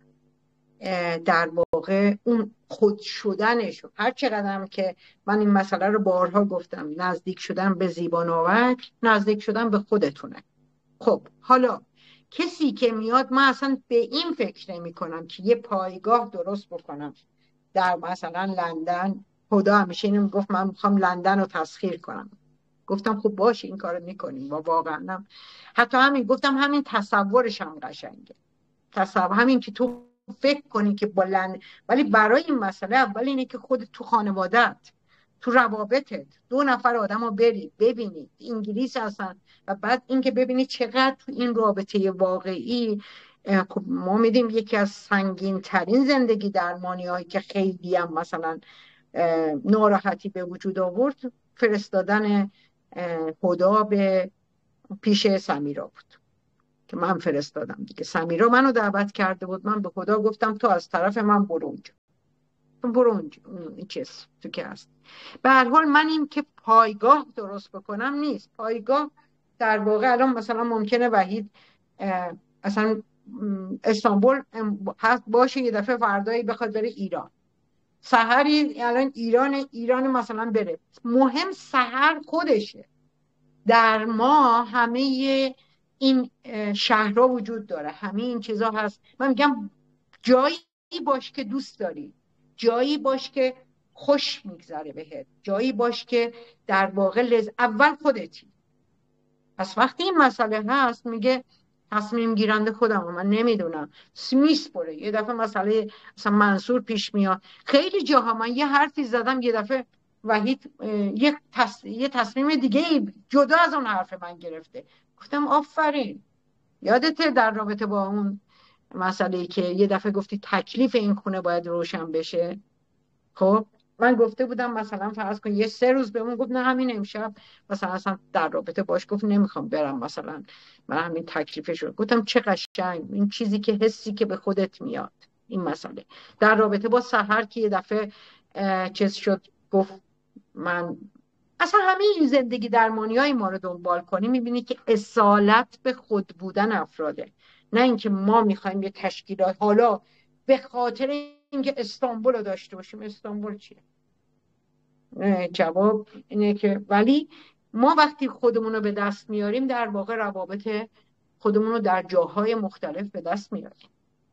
در واقع اون خود شدنشون، هر چقدرم که من این مسئله رو بارها گفتم، نزدیک شدن به زیبانوک نزدیک شدن به خودتونه. خب حالا کسی که میاد، من اصلا به این فکر نمی کنم که یه پایگاه درست بکنم در مثلا لندن. خدا همیشه اینو میگفت من میخوام لندن رو تسخیر کنم. گفتم خب باشه این کارو میکنیم و واقعا هم حتی همین گفتم همین تصورش هم قشنگه، تصور همین که تو فکر کنی که با لندن، ولی برای این مسئله اول اینه که خودت تو خانوادت، تو روابطت دو نفر آدم رو بری ببینی انگلیس هستن و بعد اینکه ببینی چقدر تو این رابطه واقعی. خب ما میدیم یکی از سنگین ترین زندگی درمانی هایی که خیلی هم مثلا ناراحتی به وجود آورد فرستادن خدا به پیش سمیرا بود که من فرستادم دیگه. سمیرا منو دعوت کرده بود، من به خدا گفتم تو از طرف من برو اونجا، تو برو اونجا این چیز تو که هست. به هر حال من این که پایگاه درست بکنم نیست. پایگاه در واقع الان مثلا ممکنه وحید اصلا استانبول هست باشه، یه دفعه فردایی بخواد بره ایران، سحری الان ایران ایران مثلا بره، مهم سحر خودشه. در ما همه این شهرها وجود داره، همه این چیزا هست. من میگم جایی باش که دوست داری، جایی باش که خوش میگذره بهت، جایی باش که در واقع لز... اول خودتی. پس وقتی این مسئله هست میگه تصمیم گیرنده خودم و من نمیدونم میسپره. یه دفعه مسئله مثلا منصور پیش میاد، خیلی جاها من یه حرفی زدم یه دفعه وحید یه, تص... یه تصمیم دیگه جدا از اون حرف من گرفته. گفتم آفرین. یادته در رابطه با اون مسئله که یه دفعه گفتی تکلیف این خونه باید روشن بشه؟ خب من گفته بودم مثلا فرض کن یه سه روز بهمون گفت نه همین امشب مثلا اصلا در رابطه باش گفت نمیخوام برم مثلا من همین تکلیفش رو. گفتم چه قشنگ این چیزی که حسی که به خودت میاد. این مسئله در رابطه با سحر که یه دفعه چیز شد گفت من اصلا همه این زندگی درمانی های ما رو دنبال کنی میبینی که اصالت به خود بودن افراده، نه اینکه ما میخوایم یه تشکیلات. حالا به خاطر اینکه استانبول رو داشته باشیم. استانبول چیه؟ جواب اینه که ولی ما وقتی خودمون رو به دست میاریم در واقع روابط خودمون رو در جاهای مختلف به دست میاریم.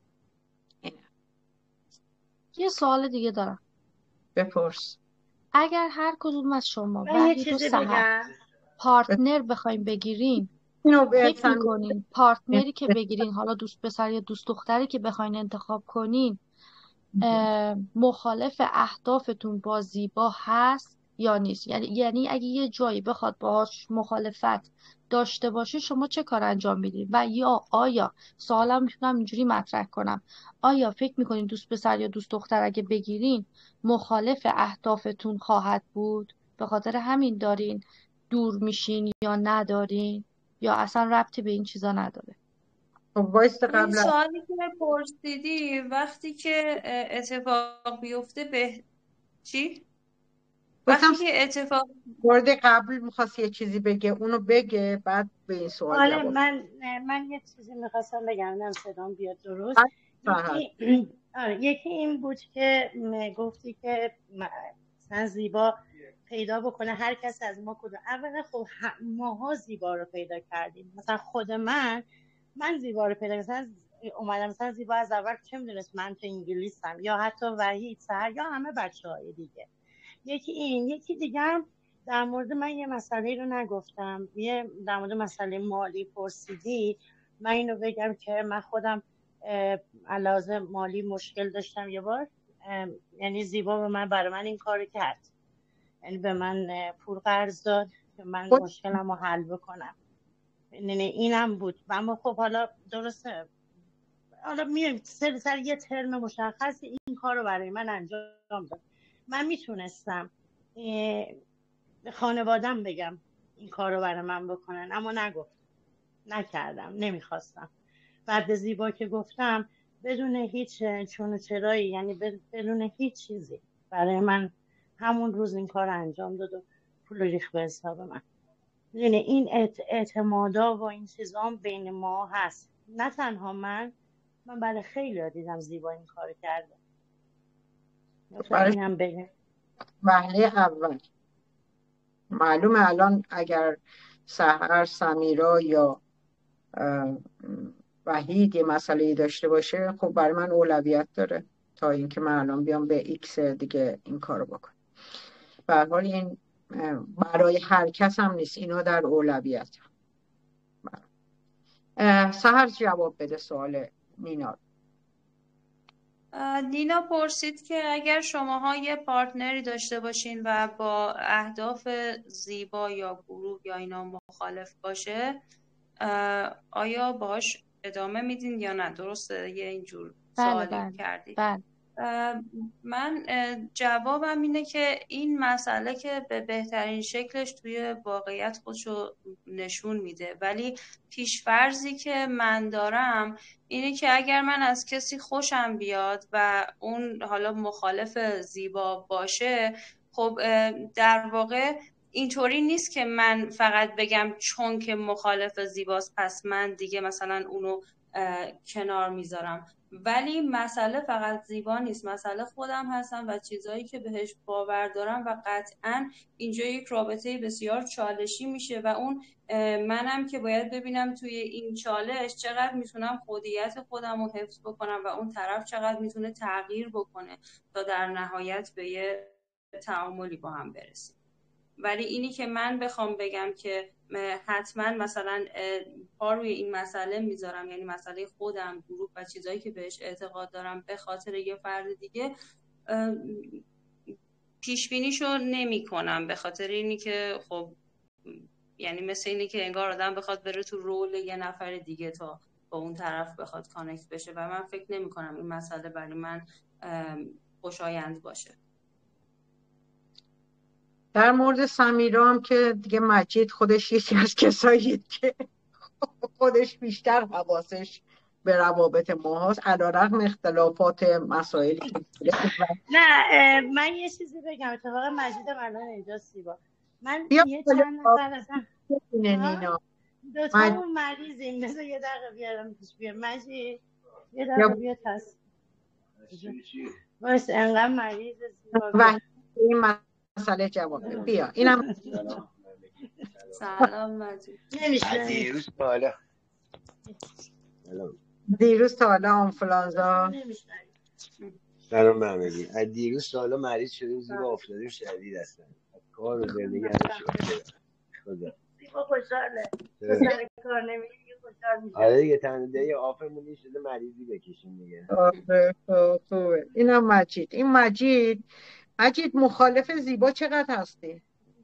یه سوال دیگه دارم. بپرس. اگر هر کدوم از شما من یه وحید و چیزی سحر بگم. پارتنر بخوایم بگیرین، اینو به فکر سمی میکنین پارتنری که بگیرین، حالا دوست پسر یا دوست دختری که بخواین انتخاب کنین، اه، مخالف اهدافتون با زیبا هست یا نیست؟ یعنی یعنی اگه یه جایی بخواد باهاش مخالفت داشته باشه شما چه کار انجام میدین؟ و یا آیا، سوالم میتونم اینجوری مطرح کنم، آیا فکر میکنین دوست پسر یا دوست دختر اگه بگیرین مخالف اهدافتون خواهد بود، به خاطر همین دارین دور میشین یا ندارین، یا اصلا ربطی به این چیزا نداره؟ خب وایست این قبل از- سوالی که پرسیدی وقتی که اتفاق بیفته به چی؟ گفتم وقتی که اتفاق مورد قبل میخواست یه چیزی بگه، اونو بگه بعد به این سوال آره جواب. من من یه چیزی میخواستم بگم، نه صدام بیاد درست. بعد سهر. یکی آره یکی این بود که م- گفتی که م- مثلا زیبا پیدا بکنه هر کس از ما کدوم. اولا خب ه- ماها زیبا رو پیدا کردیم. مثلا خود من من زیبا رو پیدا کردم، اومدم مثلا زیبا از اول چه میدونست من تو انگلیسم، یا حتی وحید، سهر، یا همه بچه های دیگه. یکی این. یکی دیگه هم در مورد من یه مسئله رو نگفتم، یه در مورد مسئله مالی پرسیدی. من اینو بگم که من خودم علاوه مالی مشکل داشتم یه بار، یعنی زیبا به من برای من این کارو کرد، یعنی به من پول قرض داد که من خود مشکلم رو حل بکنم. یعنی اینم بود. اما خب حالا درسته، حالا میایم سر سر یه ترم مشخص این کار رو برای من انجام داد. من میتونستم به خانوادم بگم این کار رو برای من بکنن، اما نگفت نکردم، نمیخواستم. بعد به زیبا که گفتم بدون هیچ چون و چرایی، یعنی بدون هیچ چیزی، برای من همون روز این کار انجام داد و پول ریخت به حساب من. یعنی این اعتمادا و این چیزا بین ما هست. نه تنها من من برای خیلی دیدم زیبا این کار کرده. مثلا برای اینم بگم وهله اول معلومه الان اگر سحر، سمیرا یا اه، وحید یه مسئله داشته باشه، خب برای من اولویت داره تا اینکه من الان بیام به ایکس دیگه این کارو بکنم. به هر حال این اه، برای هر کس هم نیست، اینا در اولویت. اه، سحر جواب بده سوال نینا. نینا پرسید که اگر شماها یه پارتنری داشته باشین و با اهداف زیبا یا گروه یا اینا مخالف باشه، آیا باهاش ادامه میدین یا نه؟ درسته یه اینجور بله سوالی بله کردید. بله. من جوابم اینه که این مسئله که به بهترین شکلش توی واقعیت خودشو نشون میده، ولی پیشفرضی که من دارم اینه که اگر من از کسی خوشم بیاد و اون حالا مخالف زیبا باشه، خب در واقع اینطوری نیست که من فقط بگم چون که مخالف زیباست پس من دیگه مثلا اونو کنار میذارم. ولی مسئله فقط زیبا نیست، مسئله خودم هستم و چیزایی که بهش باور دارم و قطعا اینجا یک رابطه بسیار چالشی میشه و اون منم که باید ببینم توی این چالش چقدر میتونم خودیت خودم رو حفظ بکنم و اون طرف چقدر میتونه تغییر بکنه تا در نهایت به یه تعاملی با هم برسیم. ولی اینی که من بخوام بگم که حتما مثلا پا روی این مسئله میذارم، یعنی مسئله خودم، گروه و چیزایی که بهش اعتقاد دارم به خاطر یه فرد دیگه، پیش بینیشو نمی کنم، به خاطر اینی که خب یعنی مثل اینی که انگار آدم بخواد بره تو رول یه نفر دیگه تا با اون طرف بخواد کانکت بشه و من فکر نمی کنم این مسئله برای من خوشایند باشه. در مورد سمیرا هم که دیگه مجید خودش یکی از کسایی که خودش بیشتر حواسش به روابط ما هست، علیرغم اختلافات مسائلی که نه من یه چیزی بگم. اتفاقا مجیدم الان اینجا سیبا. من یه چند نفر اصلا نینا دوتامون مریضیم، مثل یه دقیقه بیارم پیش بیار. مجید یه دقیقه بیار هست وایس انقدر مریض زیبا و این مسئله جواب بده. بیا اینم سلام مجید. نمیشه دیروز بالا دیروز تا حالا آنفولانزا سلام به همگی. از دیروز تا حالا مریض شدیم، زیبا افتادیم شدید هستن کار و زندگی همه شده خدا. زیبا خوشحاله سر کار نمیگه خوشحال میشه. آره دیگه تنده آفمون شده مریضی بکشیم دیگه. آره خوبه. اینم مجید. این مجید مجید مخالف زیبا چقدر هستی؟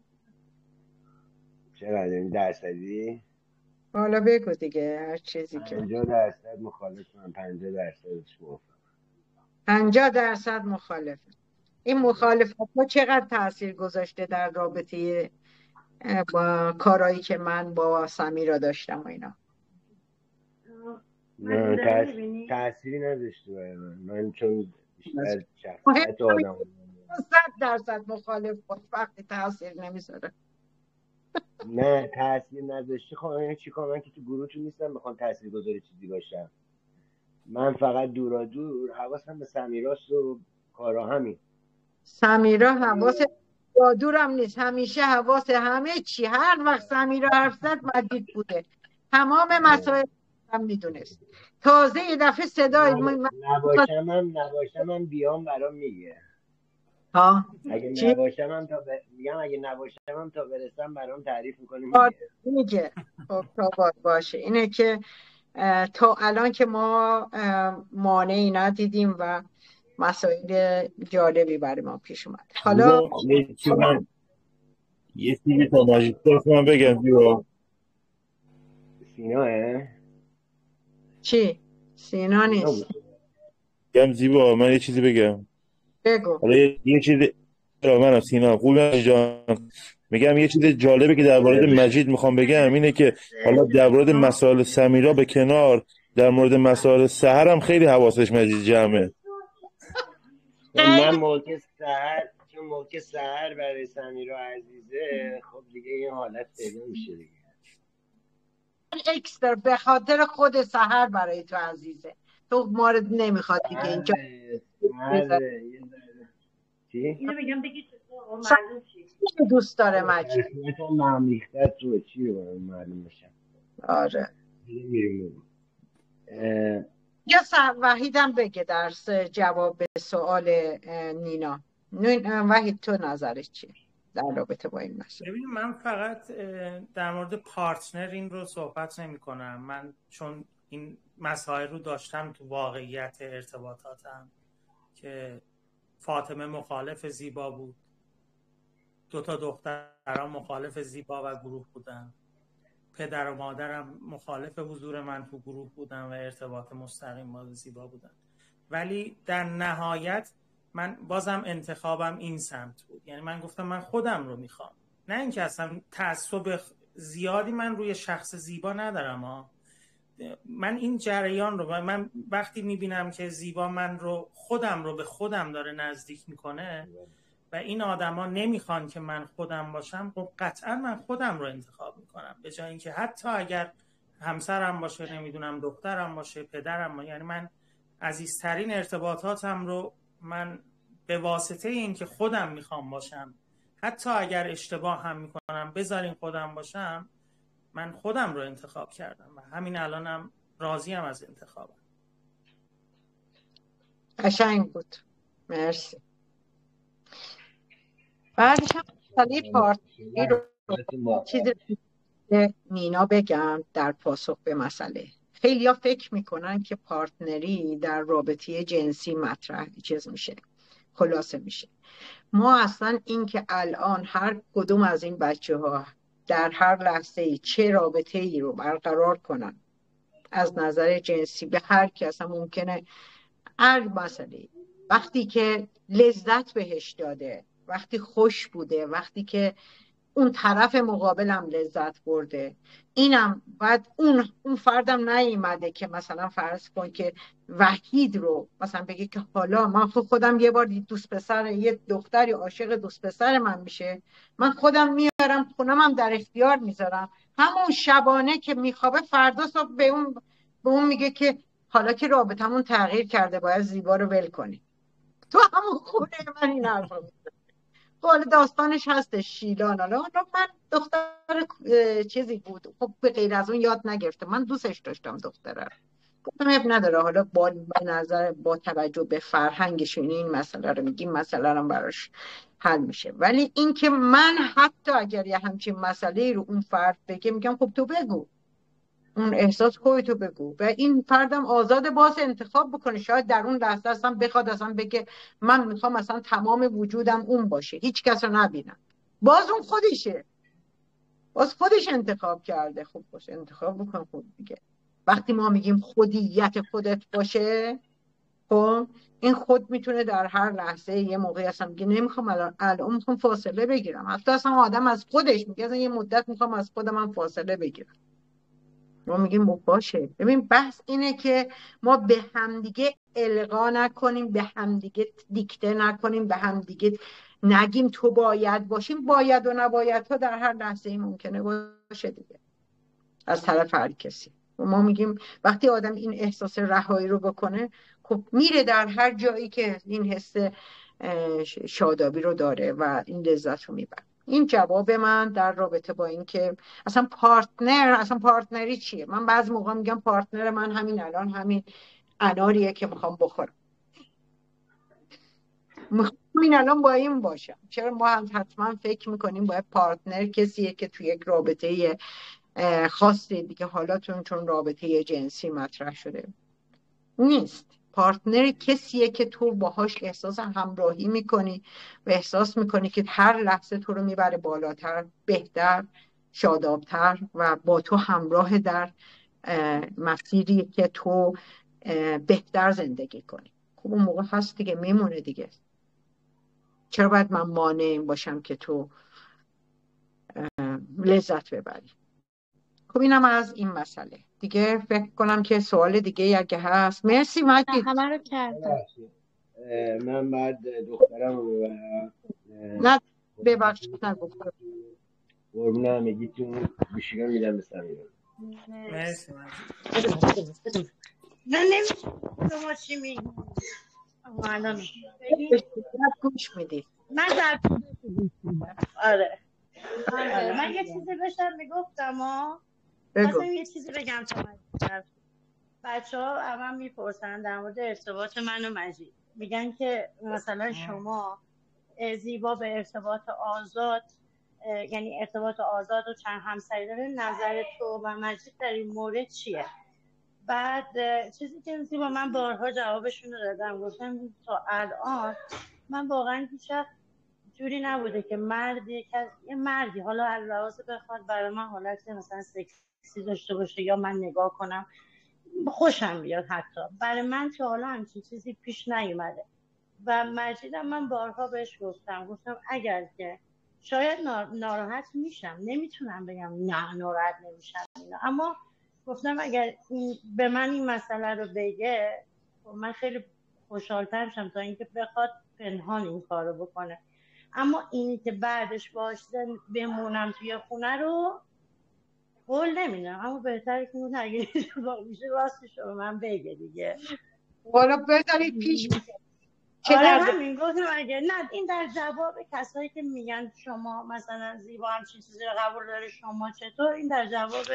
چقدر این درصدی؟ حالا بگو دیگه هر چیزی که پنجاه درصد مخالف من، پنجاه درصدش موافق. پنجاه درصد مخالف. این مخالفت ها چقدر تاثیر گذاشته در رابطه با کارهایی که من با سمیرا داشتم و اینا؟ نه تاث- تأثیری نداشته برای من. من چون بیشتر شخصیت آدم صد درصد مخالف بود وقتی تاثیر نمیذاره. نه تاثیر نداشته. خب من چیکار، من که تو گروهتون نیستم بخوام تاثیر گذاری چیزی باشم. من فقط دورا دور حواسم به سمیراست و کارا همین. سمیرا حواس با دورم نیست، همیشه حواس همه چی. هر وقت سمیرا حرف زد مجید بوده، تمام مسائل هم میدونست. تازه یه دفعه صدای نب... نباشم هم نباشم هم بیام برام میگه. ها اگه چی؟ نباشم هم تا ب... میگم اگه نباشم هم تا برسم برام تعریف میکنه آره، میگه. میگه خب تا باد باشه. اینه که اه، تا الان که ما اه، مانعی ندیدیم و مسائل جالبی برای ما پیش اومد. حالا یه چیزی من یه چیزی تا ماجید گفت من بگم زیبا. سیناه چی؟ سینا سینا نیست. بود. بگم زیبا من یه چیزی بگم. بگو. حالا یه, یه چیزی منم سینا خوبم جان. میگم یه چیز جالبی که در مورد مجید میخوام بگم اینه که حالا در مورد مسائل سمیرا به کنار، در مورد مسائل سحر هم خیلی حواسش مجید جمعه. من موقع سحر چون موقع سحر برای سمیرا عزیزه، خب دیگه این حالت پیدا میشه دیگه. اکستر به خاطر خود سحر برای تو عزیزه، تو مارد نمیخواد دیگه اینجا سحر یه ذره چی؟ اینو بگم بگی تو معلوم چی دوست داره مجید. رسمیت هم ریخته تو چی رو معلوم بشم. آره میریم یا وحیدم بگه در جواب به سوال نینا. وحید تو نظرش چیه در رابطه با این مسئله؟ ببین من فقط در مورد پارتنر این رو صحبت نمی کنم. من چون این مسائل رو داشتم تو واقعیت ارتباطاتم که فاطمه مخالف زیبا بود، دو تا دخترم مخالف زیبا و گروه بودن، پدر و مادرم مخالف حضور من تو گروه بودن و ارتباط مستقیم با زیبا بودن. ولی در نهایت من بازم انتخابم این سمت بود. یعنی من گفتم من خودم رو میخوام، نه اینکه اصلا تعصب زیادی من روی شخص زیبا ندارم ها. من این جریان رو من وقتی میبینم که زیبا من رو خودم رو به خودم داره نزدیک میکنه و این آدما نمیخوان که من خودم باشم، خب قطعا من خودم رو انتخاب میکنم به جای اینکه حتی اگر همسرم باشه، نمیدونم دخترم باشه، پدرم باشه. یعنی من عزیزترین ارتباطاتم رو من به واسطه این که خودم میخوام باشم، حتی اگر اشتباه هم میکنم بذارین خودم باشم، من خودم رو انتخاب کردم و همین الانم راضیم از انتخابم. قشنگ بود، مرسی. بعدش هم مسئله پارتنری رو چیزی نینا بگم در پاسخ به مسئله. خیلی ها فکر میکنن که پارتنری در رابطه جنسی مطرح چیز میشه، خلاصه میشه. ما اصلا این که الان هر کدوم از این بچه ها در هر لحظه ای چه رابطه ای رو برقرار کنن از نظر جنسی به هر کی، اصلا ممکنه هر مسئله، وقتی که لذت بهش داده، وقتی خوش بوده، وقتی که اون طرف مقابلم لذت برده، اینم بعد اون اون فردم نیومده که مثلا فرض کن که وحید رو مثلا بگه که حالا من خودم یه بار دوست پسر یه دختری عاشق دوست پسر من میشه، من خودم میارم خونم هم در اختیار میذارم، همون شبانه که میخوابه فردا صبح به اون به اون میگه که حالا که رابطمون تغییر کرده باید زیبا رو ول کنی. تو همون خونه من این حرفا میزنه. حالا داستانش هستش شیلان. حالا من دختر چیزی بود، خب به غیر از اون یاد نگرفتم، من دوستش داشتم دختره. گفتم اب نداره، حالا با به نظر با توجه به فرهنگش این مسئله رو میگیم، مسئله رو براش حل میشه. ولی این که من حتی اگر یه همچین مسئله رو اون فرد بگه، میگم خب تو بگو، اون احساس خودتو بگو و این فردم آزاد باز انتخاب بکنه. شاید در اون لحظه اصلا بخواد اصلا بگه من میخوام اصلا تمام وجودم اون باشه، هیچ کس رو نبینم، باز اون خودشه، باز خودش انتخاب کرده. خب باشه انتخاب بکن خود دیگه. وقتی ما میگیم خودیت خودت باشه، خب این خود میتونه در هر لحظه یه موقعی اصلا میگه نمیخوام الان الان میخوام فاصله بگیرم. حتی اصلا آدم از خودش میگه اصلا یه مدت میخوام از خودم من فاصله بگیرم. ما میگیم باشه. ببین بحث اینه که ما به همدیگه القا نکنیم، به همدیگه دیکته نکنیم، به همدیگه نگیم تو باید باشیم. باید و نباید ها در هر لحظه ای ممکنه باشه دیگه از طرف هر کسی. و ما میگیم وقتی آدم این احساس رهایی رو بکنه، خب میره در هر جایی که این حس شادابی رو داره و این لذت رو میبره. این جواب من در رابطه با این که اصلا پارتنر، اصلا پارتنری چیه. من بعضی موقع میگم پارتنر من همین الان همین اناریه که میخوام بخورم، میخوام این الان با این باشم. چرا ما هم حتما فکر میکنیم باید پارتنر کسیه که توی یک رابطه خاصی دیگه، حالاتون چون رابطه جنسی مطرح شده نیست. پارتنر کسیه که تو باهاش احساس همراهی میکنی و احساس میکنی که هر لحظه تو رو میبره بالاتر، بهتر، شادابتر و با تو همراه در مسیری که تو بهتر زندگی کنی. خب اون موقع هست دیگه، میمونه دیگه. چرا باید من مانع این باشم که تو لذت ببری؟ خب اینم از این مسئله دیگه. فکر کنم که سوال دیگه اگه هست. مرسی مجید. همه رو کردم. من بعد دخترم رو ببرم. نه ببخشید نگفتم. قربون همگیتون بیشیگان میدم به سمیرا. مرسی من نمیشه شما چی میگی؟ الان گوش میدی. من در آره من یه چیزی داشتم میگفتم ها بگو. یه چیزی بگم تا من بچه ها هم میپرسن در مورد ارتباط من و مجید، میگن که مثلا شما زیبا به ارتباط آزاد، یعنی ارتباط آزاد و چند همسری داره، نظر تو و مجید در این مورد چیه؟ بعد چیزی که زیبا من بارها جوابشون رو دادم، گفتم تا الان من واقعا هیچ وقت جوری نبوده که مردی که یه مردی حالا علاوه بخواد برای من حالت مثلا سکسی داشته باشه یا من نگاه کنم خوشم بیاد، حتی برای من تا حالا همچین چیزی پیش نیومده. و مجیدم من بارها بهش گفتم گفتم اگر که شاید ناراحت میشم، نمیتونم بگم نه ناراحت نمیشم اینا، اما گفتم اگر این به من این مسئله رو بگه من خیلی خوشحال‌تر میشم تا اینکه بخواد پنهان این کارو بکنه. اما اینی که بعدش باش بمونم توی خونه رو قول نمیدم، اما بهتره که اون اگه میشه راستش رو من بگه دیگه. حالا بذارید پیش میگه چه آره همین گفتم اگه نه این در جواب کسایی که میگن شما مثلا زیبا همچین چیزی رو قبول داره شما چطور، این در جواب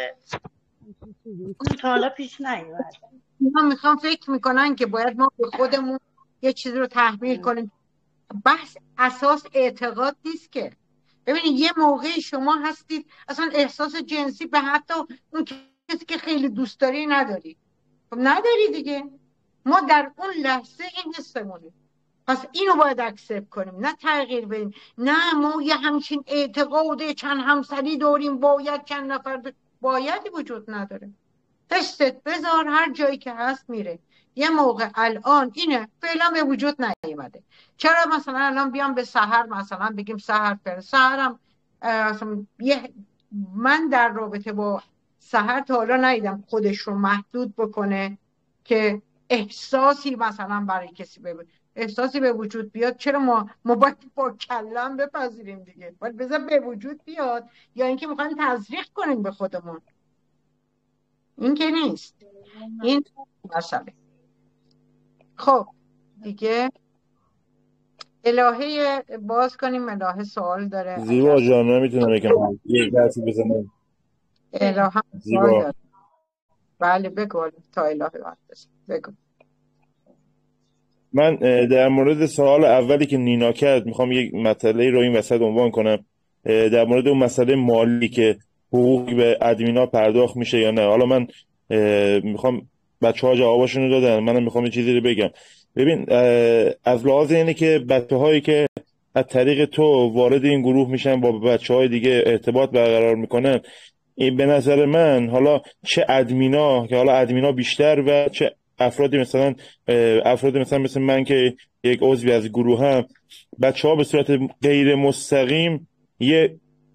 تا حالا پیش نیومده. من میخوام فکر میکنن که باید ما به خودمون یه چیزی رو تحمیل کنیم. بحث اساس اعتقاد نیست که. ببینید یه موقعی شما هستید اصلا احساس جنسی به حتی اون کسی که خیلی دوست داری نداری. خب نداری دیگه. ما در اون لحظه این حسمونه. پس اینو باید اکسپت کنیم، نه تغییر بدیم. نه ما یه همچین اعتقاد چند همسری داریم، باید چند نفر ب... بایدی وجود نداره. حست بذار هر جایی که هست میره. یه موقع الان اینه فعلا به وجود نیومده. چرا مثلا الان بیام به سحر مثلا بگیم سحر پر سحرم یه من در رابطه با سحر تا حالا ندیدم خودش رو محدود بکنه که احساسی مثلا برای کسی ببینه. احساسی به وجود بیاد. چرا ما ما باید با کلم بپذیریم دیگه؟ باید بذار به وجود بیاد یا اینکه میخوایم تزریق کنیم به خودمون. این که نیست. این مسئله. خب دیگه الهه باز کنیم. الهه سوال داره. زیبا اگر جان نمیتونم یکم یک درسی بزنم. الهه هم سوال زیبا داره. بله بگو تا الهه وقت بزن. بگو. من اه، در مورد سوال اولی که نینا کرد میخوام یک مسئله رو این وسط عنوان کنم، اه، در مورد اون مسئله مالی که حقوقی به ادمینا پرداخت میشه یا نه. حالا من اه، میخوام بچه ها جواباشون رو دادن، منم میخوام یه چیزی رو بگم. ببین اه، از لحاظ اینه که بچه هایی که از طریق تو وارد این گروه میشن با بچه های دیگه ارتباط برقرار میکنن، این به نظر من حالا چه ادمینا که حالا ادمینا بیشتر و چه افرادی مثلا اه، افرادی مثلا مثل من که یک عضوی از گروه هم، بچه ها به صورت غیر مستقیم یه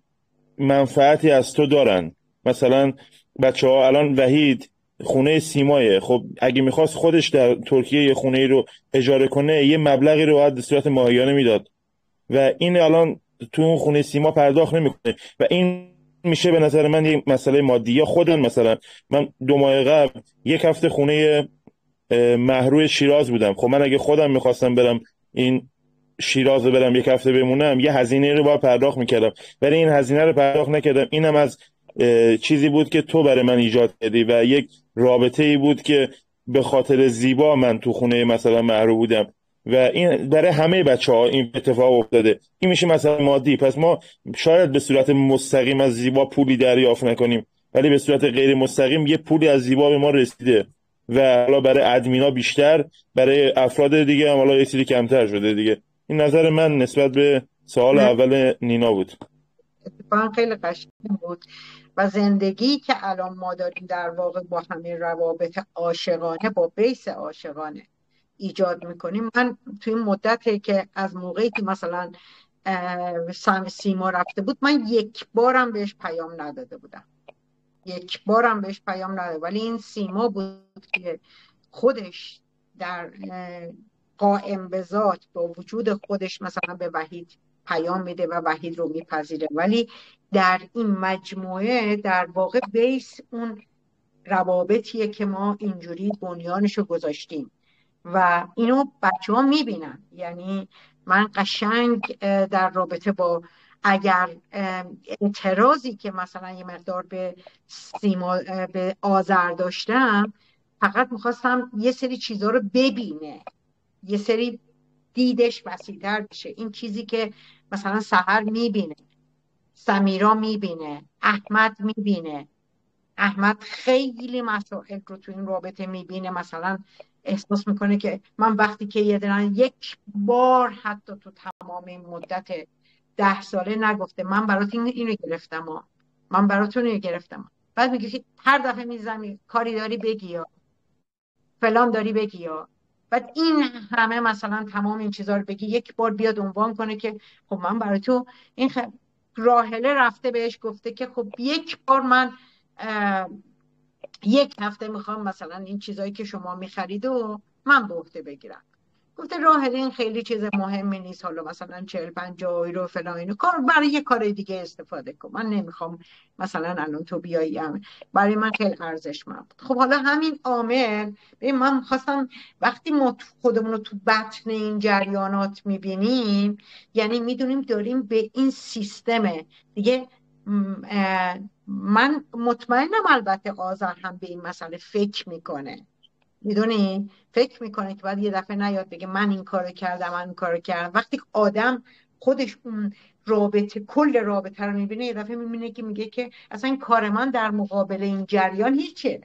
منفعتی از تو دارن. مثلا بچه ها الان وحید خونه سیمایه، خب اگه میخواست خودش در ترکیه یه خونه ای رو اجاره کنه یه مبلغی رو باید به صورت ماهیانه میداد و این الان تو اون خونه سیما پرداخت نمیکنه و این میشه به نظر من یه مسئله مادی. یا خودم مثلا من دو ماه قبل یک هفته خونه اه، مهروی شیراز بودم. خب من اگه خودم میخواستم برم این شیراز رو برم یک هفته بمونم یه هزینه رو باید پرداخت میکردم، ولی این هزینه رو پرداخت نکردم. اینم از اه، چیزی بود که تو برای من ایجاد کردی و یک رابطه ای بود که به خاطر زیبا من تو خونه مثلا مهرو بودم و این برای همه بچه ها این اتفاق افتاده. این میشه مثلا مادی. پس ما شاید به صورت مستقیم از زیبا پولی دریافت نکنیم ولی به صورت غیر مستقیم یه پولی از زیبا به ما رسیده و حالا برای ادمینا بیشتر، برای افراد دیگه هم حالا یه چیزی کمتر شده دیگه. این نظر من نسبت به سوال اول نینا بود. اتفاقا خیلی قشنگ بود و زندگی که الان ما داریم در واقع با همین روابط عاشقانه با بیس عاشقانه ایجاد میکنیم. من توی این مدتی که از موقعی که مثلا اه، سم سیما رفته بود من یک بارم بهش پیام نداده بودم، یک بارم بهش پیام نداده، ولی این سیما بود که خودش در اه، قائم به ذات با وجود خودش مثلا به وحید پیام میده و وحید رو میپذیره، ولی در این مجموعه در واقع بیس اون روابطیه که ما اینجوری بنیانشو گذاشتیم و اینو بچه ها میبینن. یعنی من قشنگ اه، در رابطه با اگر اه، اعتراضی که مثلا یه مقدار به سیما اه، به آذر داشتم، فقط میخواستم یه سری چیزها رو ببینه، یه سری دیدش وسیع‌تر بشه. این چیزی که مثلا سحر میبینه، سمیرا میبینه، احمد میبینه. احمد خیلی مسائل رو تو این رابطه میبینه، مثلا احساس میکنه که من وقتی که یه دارن یک بار حتی تو تمام این مدت ده ساله نگفته من برات این اینو گرفتم ها، من براتون اینو گرفتم، بعد میگه که هر دفعه میزنی کاری داری بگی یا فلان داری بگی یا، بعد این همه مثلا تمام این چیزا رو بگی یک بار بیاد عنوان کنه که خب من برای تو این خ... راحله رفته بهش گفته که خب یک بار من یک هفته میخوام مثلا این چیزایی که شما میخرید و من به عهده بگیرم. گفته راحله این خیلی چیز مهمی نیست، حالا مثلا چهل پنجاه یورو فلان اینو کار برای یه کار دیگه استفاده کن، من نمیخوام مثلا الان تو بیایی، برای من خیلی ارزشمند بود. خب حالا همین عامل، ببین من خواستم وقتی ما خودمون رو تو بطن این جریانات میبینیم یعنی میدونیم داریم به این سیستم دیگه. من مطمئنم البته آذر هم به این مسئله فکر میکنه، میدونی فکر میکنه که بعد یه دفعه نیاد بگه من این کارو کردم من این کارو کردم. وقتی آدم خودش اون رابطه کل رابطه رو میبینه یه دفعه میبینه که میگه که اصلا این کار من در مقابل این جریان هیچه.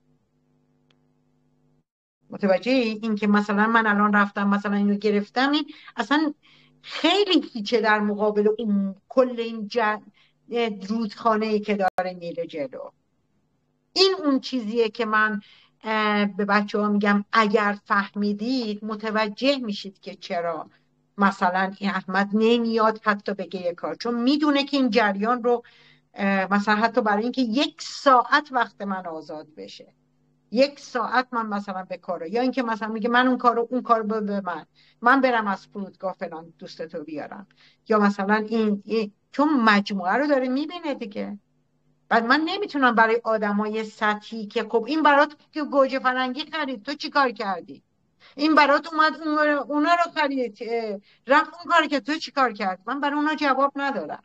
متوجه این که مثلا من الان رفتم مثلا اینو گرفتم، این اصلا خیلی هیچه در مقابل اون کل این جر... رودخانه‌ای که داره میره جلو. این اون چیزیه که من به بچه ها میگم اگر فهمیدید متوجه میشید که چرا مثلا این احمد نمیاد حتی بگه یه کار، چون میدونه که این جریان رو مثلا حتی برای اینکه یک ساعت وقت من آزاد بشه، یک ساعت من مثلا به کارو، یا اینکه مثلا میگه من اون کارو اون کارو به من من برم از فرودگاه فلان دوستتو بیارم، یا مثلا این, این چون مجموعه رو داره میبینه دیگه. بعد من نمیتونم برای آدمای سطحی که خب این برات که گوجه فرنگی خرید تو چی کار کردی، این برات اومد اون- اونا رو خرید اه، رفت اون کار که تو چی کار کرد، من برای اونا جواب ندارم.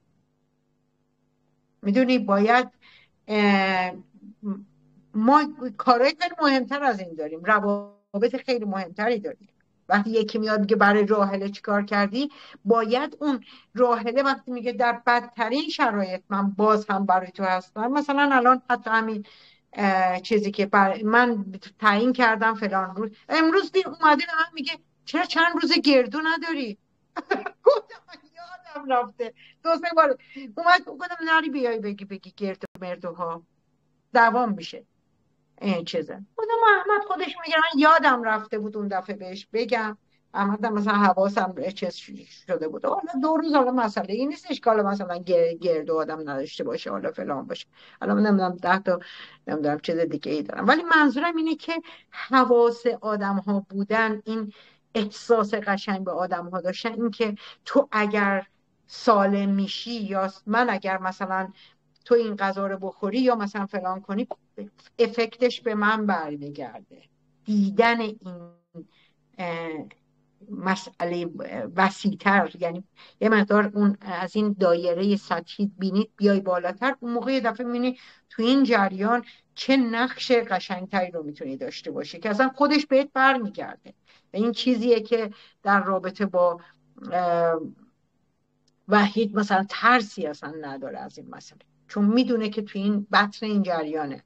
میدونی باید اه، ما کارهای خیلی مهمتر از این داریم، روابط خیلی مهمتری داریم. وقتی یکی میاد میگه برای راحله چیکار کردی، باید اون راحله وقتی میگه در بدترین شرایط من باز هم برای تو هستم، مثلا الان حتی همین اه، چیزی که بر من تعیین کردم فلان روز، امروز دیر اومده به من میگه چرا چند روز گردو نداری. گفتم من یادم رفته دو سه بار اومد گفتم نری بیای بگی بگی گردو مردوها دوام میشه این چیزه. خودم احمد خودش میگه من یادم رفته بود اون دفعه بهش بگم، احمد هم مثلا حواسم به چیز شده بود، حالا دو روز حالا مسئله این نیستش که حالا مثلا گ- گرد و آدم نداشته باشه حالا فلان باشه، حالا من نمیدونم ده تا نمیدونم چیز دیگه ای دارم، ولی منظورم اینه که حواس آدم ها بودن، این احساس قشنگ به آدم ها داشتن، این که تو اگر سالم میشی یا من اگر مثلا تو این غذا رو بخوری یا مثلا فلان کنی افکتش به من برمیگرده. دیدن این اه، مسئله وسیع‌تر، یعنی یه مقدار اون از این دایره سطحی بینید بیای بالاتر، اون موقع یه دفعه میبینی تو این جریان چه نقش قشنگتری رو میتونی داشته باشی که اصلا خودش بهت برمیگرده. و این چیزیه که در رابطه با اه، وحید مثلا ترسی اصلا نداره از این مسئله، چون میدونه که تو این بطن این جریانه.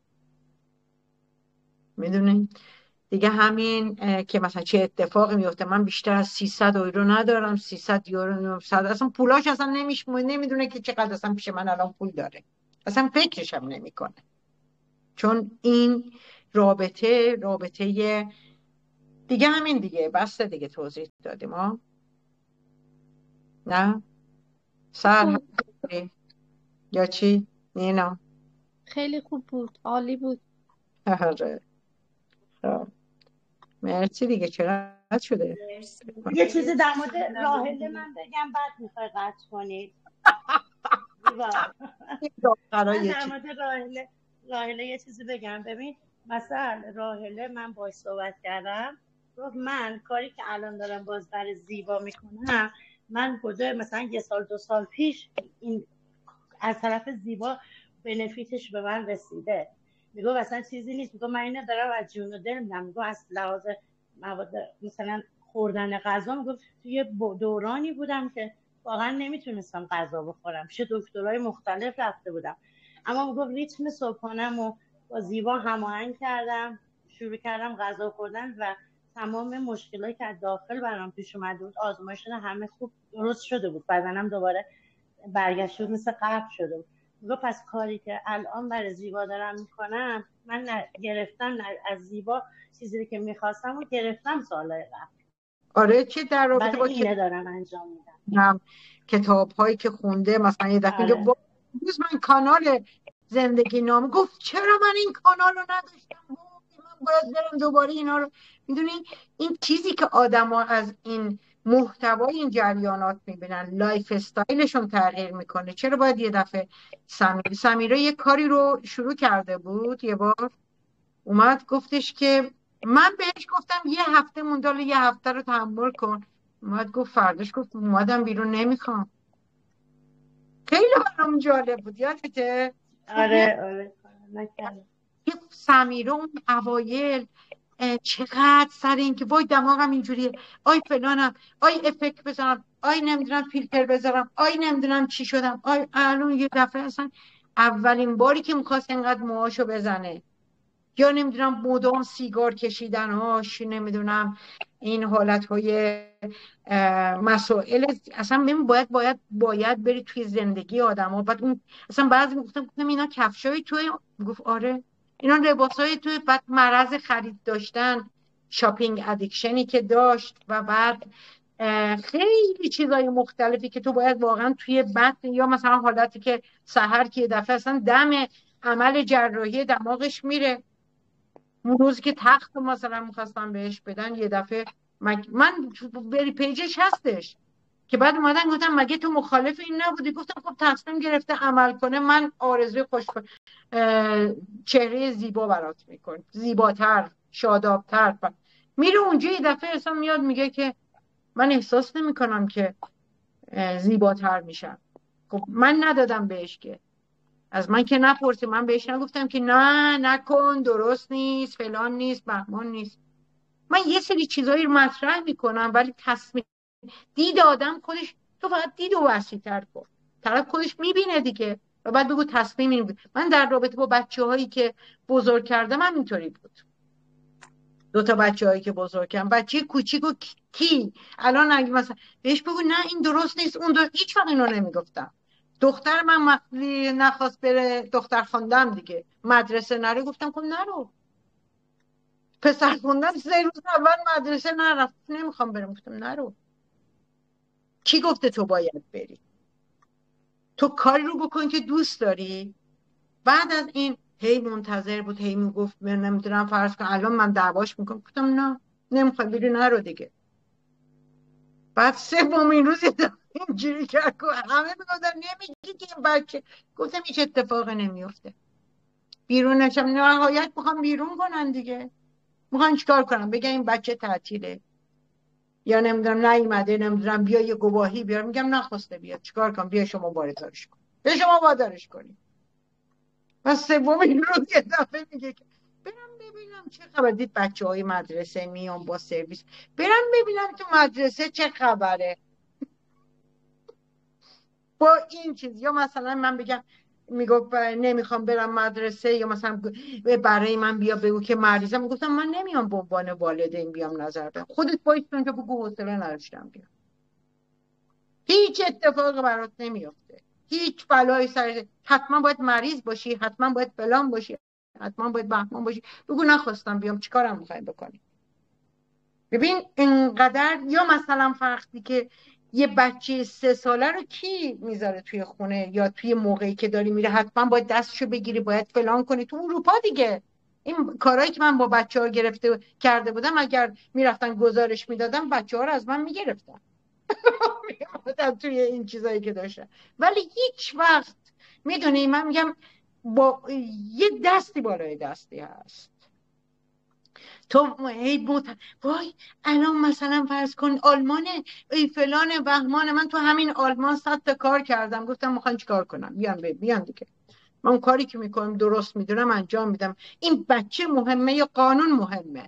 میدونه دیگه همین که مثلا چه اتفاقی میفته، من بیشتر از سیصد یورو ندارم، سیصد یورو نهصد اصلا پولاش اصلا نمیش نمیدونه که چقدر اصلا پیش من الان پول داره، اصلا فکرش هم نمیکنه، چون این رابطه رابطه دیگه همین دیگه بسته دیگه، توضیح دادیم ها. نه سر خوب. یا چی نینا؟ خیلی خوب بود، عالی بود. آره. خب. مرسی دیگه، چقدر شده؟ مرسی. یه اگه چیزی در مورد چیزی در راحله مورد- من بگم بعد میخوای قطع کنید. زیبا. این دخترها من یه در چی مورد راحله راحله یه چیزی بگم. ببین مثلا راحله من باش صحبت کردم، گفت من کاری که الان دارم باز برای زیبا میکنم، من کجا مثلا یه سال دو سال پیش این از طرف زیبا بنفیتش به من رسیده. میگو اصلا چیزی نیست، میگو من اینو دارم از جون و دل میدم، میگو از لحاظ مواد مثلا خوردن غذا، میگو توی دورانی بودم که واقعا نمیتونستم غذا بخورم، چه دکترای مختلف رفته بودم، اما میگو ریتم صبحانم و با زیبا هماهنگ کردم، شروع کردم غذا خوردن و تمام مشکلاتی که از داخل برام پیش اومده بود آزمایش شده، همه خوب درست شده بود، بدنم دوباره برگشت شد مثل قبل شده بود. میگه پس کاری که الان برای زیبا دارم میکنم، من نه گرفتم نه از زیبا چیزی که میخواستم و گرفتم سالهای قبل، آره چه در رابطه برای با اینه دارم انجام میدم. هم کتاب هایی که خونده، مثلا یه دفعه میگه آره. با روز من کانال زندگی نامه، گفت چرا من این کانال رو نداشتم، من باید برم دوباره اینا رو. میدونی این چیزی که آدما از این محتوای این جریانات میبینن لایف استایلشون تغییر میکنه. چرا باید یه دفعه سمیر سمیرا یه کاری رو شروع کرده بود، یه بار اومد گفتش که من بهش گفتم یه هفته مونده، یه هفته رو تحمل کن، اومد گفت فرداش گفت اومدم بیرون نمیخوام. خیلی برام جالب بود، یادته؟ آره آره نکردم. یه سمیرا اون اوایل چقدر سر این که وای دماغم اینجوریه، آی فلانم، آی افکت بزنم، آی نمیدونم فیلتر بذارم، آی نمیدونم چی شدم، آی الان یه دفعه اصلا اولین باری که میخواست اینقدر موهاشو بزنه، یا نمیدونم مدام سیگار کشیدنهاش، نمیدونم این حالتهای مسائل اصلا من باید باید باید بری توی زندگی آدم ها. بعد اون اصلا بعضی میگفتم گفتم اینا کفشای توی، گفت آره اینا لباسای توی، بعد مرض خرید داشتن، شاپینگ ادیکشنی که داشت، و بعد خیلی چیزای مختلفی که تو باید واقعا توی بطن، یا مثلا حالتی که سحر که یه دفعه اصلا دم عمل جراحی دماغش میره، اون روزی که تخت مثلا میخواستم بهش بدن، یه دفعه من, من بری پیجش هستش، که بعد اومدن گفتم مگه تو مخالف این نبودی؟ گفتم خب تصمیم گرفته عمل کنه، من آرزوی خوش چهره زیبا برات میکنه، زیباتر، شادابتر. میره اونجا یه دفعه اصلا میاد میگه که من احساس نمی کنم که زیباتر میشم. خب من ندادم بهش، که از من که نپرسی، من بهش نگفتم که نه نکن، درست نیست، فلان نیست، بهمان نیست. من یه سری چیزایی رو مطرح میکنم، ولی تصمیم دید آدم خودش، تو فقط دید و وسیع تر کن، طرف خودش میبینه دیگه و بعد بگو تصمیم این بود. من در رابطه با بچه هایی که بزرگ کردم هم اینطوری بود. دو تا بچه هایی که بزرگ کردم، بچه کوچیک و کی الان اگه مثلا بهش بگو نه این درست نیست اون درست، هیچ وقت اینو نمیگفتم. دختر من وقتی نخواست بره دختر خواندم دیگه، مدرسه نره، گفتم خب نرو. پسر خوندم سه روز اول مدرسه نرفت، نمیخوام برم، گفتم نرو. کی گفته تو باید بری؟ تو کاری رو بکن که دوست داری. بعد از این هی منتظر بود، هی میگفت من نمیدونم فرض کن الان من دعواش میکنم، گفتم نه نمیخوام بری، نرو دیگه. بعد سومین روز اینجوری کرد که همه میگفتن نمیگی که این بچه، گفتم هیچ اتفاقی نمیفته. بیرون نشم، نهایت میخوام بیرون کنن دیگه، میخوان چیکار کنم؟ بگم این بچه تعطیله یا نمیدونم نیومده، نمیدونم بیا یه گواهی بیار، میگم نخواسته بیاد، چیکار کنم؟ بیا شما واردش کن، بیا شما وادارش کنید. و سومین روز یه دفعه میگه که برم ببینم چه خبر. دید بچه های مدرسه میان با سرویس، برم ببینم تو مدرسه چه خبره با این چیز. یا مثلا من بگم میگفت نمیخوام برم مدرسه، یا مثلا برای من بیا بگو که مریضم، گفتم من نمیام به عنوان والدین بیام نظر بدم، خودت باید اونجا بگو حوصله نداشتم بیام. هیچ اتفاقی برات نمیفته، هیچ بلایی سر، حتما باید مریض باشی، حتما باید فلان باشی، حتما باید بهمان باشی، بگو نخواستم بیام، چیکارم میخوایم بکنی؟ ببین اینقدر. یا مثلا فرقی که یه بچه سه ساله رو کی میذاره توی خونه، یا توی موقعی که داری میره حتما باید دستشو بگیری، باید فلان کنی. تو اروپا دیگه این کارهایی که من با بچه ها گرفته کرده بودم، اگر میرفتن گزارش میدادم بچه ها رو از من میگرفتن توی این چیزایی که داشتن. ولی هیچ وقت، میدونی من میگم با یه دستی بالای دستی هست. تو ای مت... وای الان مثلا فرض کن آلمان ای فلان بهمان، من تو همین آلمان صد تا کار کردم، گفتم میخوان چیکار کنم؟ بیان بیان دیگه، من اون کاری که میکنم درست میدونم انجام میدم. این بچه مهمه یا قانون مهمه؟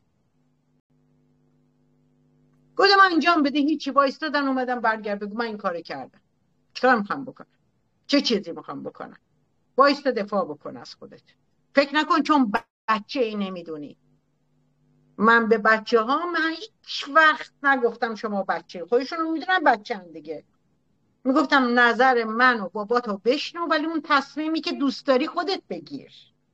گفتم انجام بده، هیچی. وایستادن اومدم برگرد بگو من این کارو کردم، چیکار میخوام بکنم؟ چه چیزی میخوام بکنم؟ وایستا دفاع بکن از خودت. فکر نکن چون بچه ای نمیدونی. من به بچه ها من هیچ وقت نگفتم شما بچه، خودشون رو میدونن بچه هم دیگه. میگفتم نظر من و باباتو بشنو، ولی اون تصمیمی که دوست داری خودت بگیر،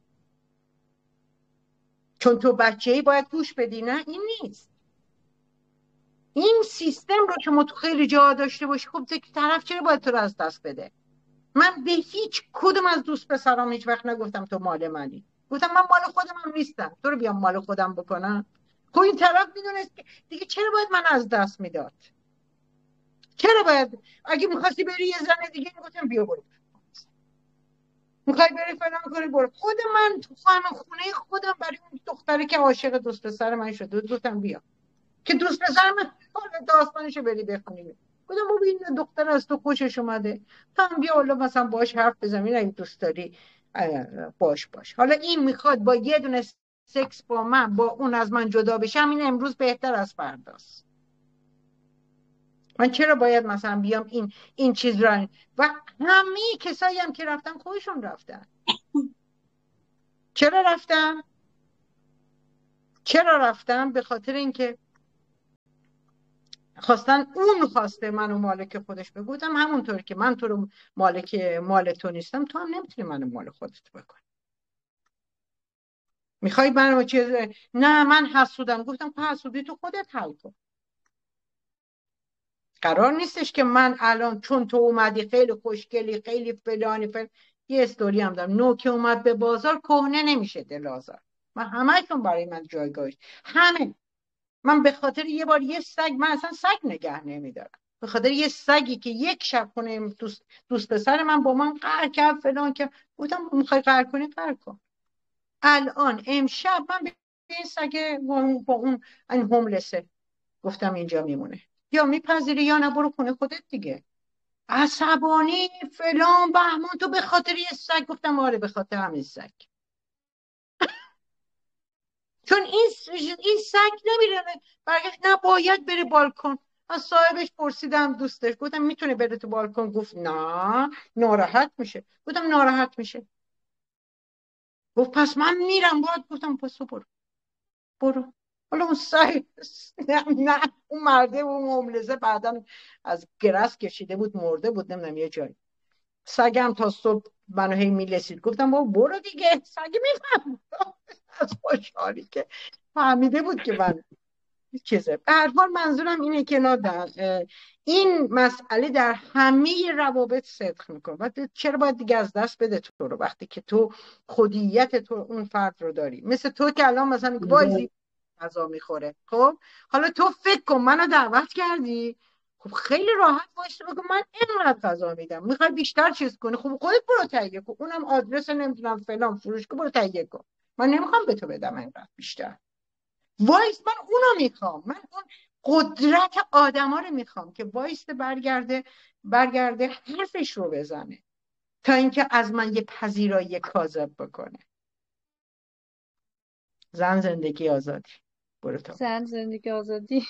چون تو بچه ای باید گوش بدی. نه این نیست. این سیستم رو که ما تو خیلی جا داشته باشی، خب طرف چرا باید تو رو از دست بده؟ من به هیچ کدوم از دوست پسرام هیچ وقت نگفتم تو مال منی، گفتم من مال خودم هم نیستم، تو رو بیام مال خودم بکنم. خب این طرف میدونست که دیگه چرا باید من از دست میداد؟ چرا باید؟ اگه میخواستی بری یه زن دیگه میگفتم بیا برو، میخوای بری فلان کنی برو. خود من تو خونه خودم برای اون دختری که عاشق دوست پسر من شده گفتم بیا، که دوست پسر من داستانشو بری بخونی. گفتم بابا این دختر از تو خوشش اومده، تو هم بیا حالا مثلا باش حرف بزن، اگه دوست داری باش باش. حالا این میخواد با یه دونه سکس با من با اون از من جدا بشم، این امروز بهتر از فرداست. من چرا باید مثلا بیام این این چیز رو؟ و همه کسایی هم که رفتن خودشون رفتن. چرا رفتم؟ چرا رفتم؟ به خاطر اینکه خواستن، اون خواسته منو مالک خودش بگودم، همونطور که من تو رو مالک مال تو نیستم، تو هم نمیتونی منو مال خودت بکن. میخوای منو چیز؟ نه من حسودم. گفتم که حسودی تو خودت حل کن. قرار نیستش که من الان چون تو اومدی خیلی خوشگلی خیلی فلانی فلان. یه استوری هم دارم، نو که اومد به بازار کهنه نمیشه دل آزار. من همه‌شون برای من جایگاهی، همه. من به خاطر یه بار یه سگ، من اصلا سگ نگه نمیدارم، به خاطر یه سگی که یک شب خونه دوست دوست پسر من با من قهر کرد فلان که بودم میخوای قهر کنی قهر کن. الان امشب من به این سگ با اون با اون این هوملسه گفتم اینجا میمونه، یا میپذیری یا نه برو خونه خودت دیگه. عصبانی فلان بهمان تو به خاطر یه سگ. گفتم آره به خاطر همین سگ. چون این این سگ نمیره برگشت نه باید بره بالکن. از صاحبش پرسیدم دوستش گفتم میتونه بره تو بالکن؟ گفت نه ناراحت میشه. گفتم ناراحت میشه. گفت پس من میرم باید. گفتم پس برو برو. حالا اون سگ نه, نه اون مرده اون مملزه بعدا از گرس کشیده بود مرده بود نمیدونم یه جایی. سگم تا صبح منو هی میلسید. گفتم بابا برو دیگه. سگ میفهم از خوشحالی که فهمیده بود که من چیزه. به هر حال منظورم اینه که نادر این مسئله در همه روابط صدق میکنه. و چرا باید دیگه از دست بده تو رو وقتی که تو خودیت تو اون فرد رو داری؟ مثل تو که الان مثلا وایزی غذا میخوره، خب حالا تو فکر کن منو دعوت کردی، خب خیلی راحت باشه بگو من اینقدر غذا میدم، میخوای بیشتر چیز کنی خب خودت برو تهیه کن، اونم آدرس نمیدونم فلان فروشگاه برو تهیه کن، من نمیخوام به تو بدم اینقدر بیشتر. وایس من اونو میخوام، من اون قدرت آدما رو میخوام که وایس برگرده برگرده حرفش رو بزنه تا اینکه از من یه پذیرایی کاذب بکنه. زن زندگی آزادی. برو تا زن زندگی آزادی.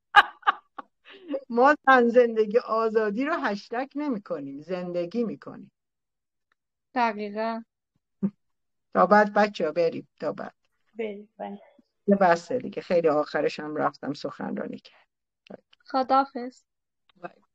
ما زن زندگی آزادی رو هشتگ نمی کنیم، زندگی میکنیم. دقیقا. تا بعد بچه ها بریم. تا بعد بریم بریم. یه بسته دیگه خیلی آخرش هم رفتم سخنرانی کرد. خداحافظ. بای.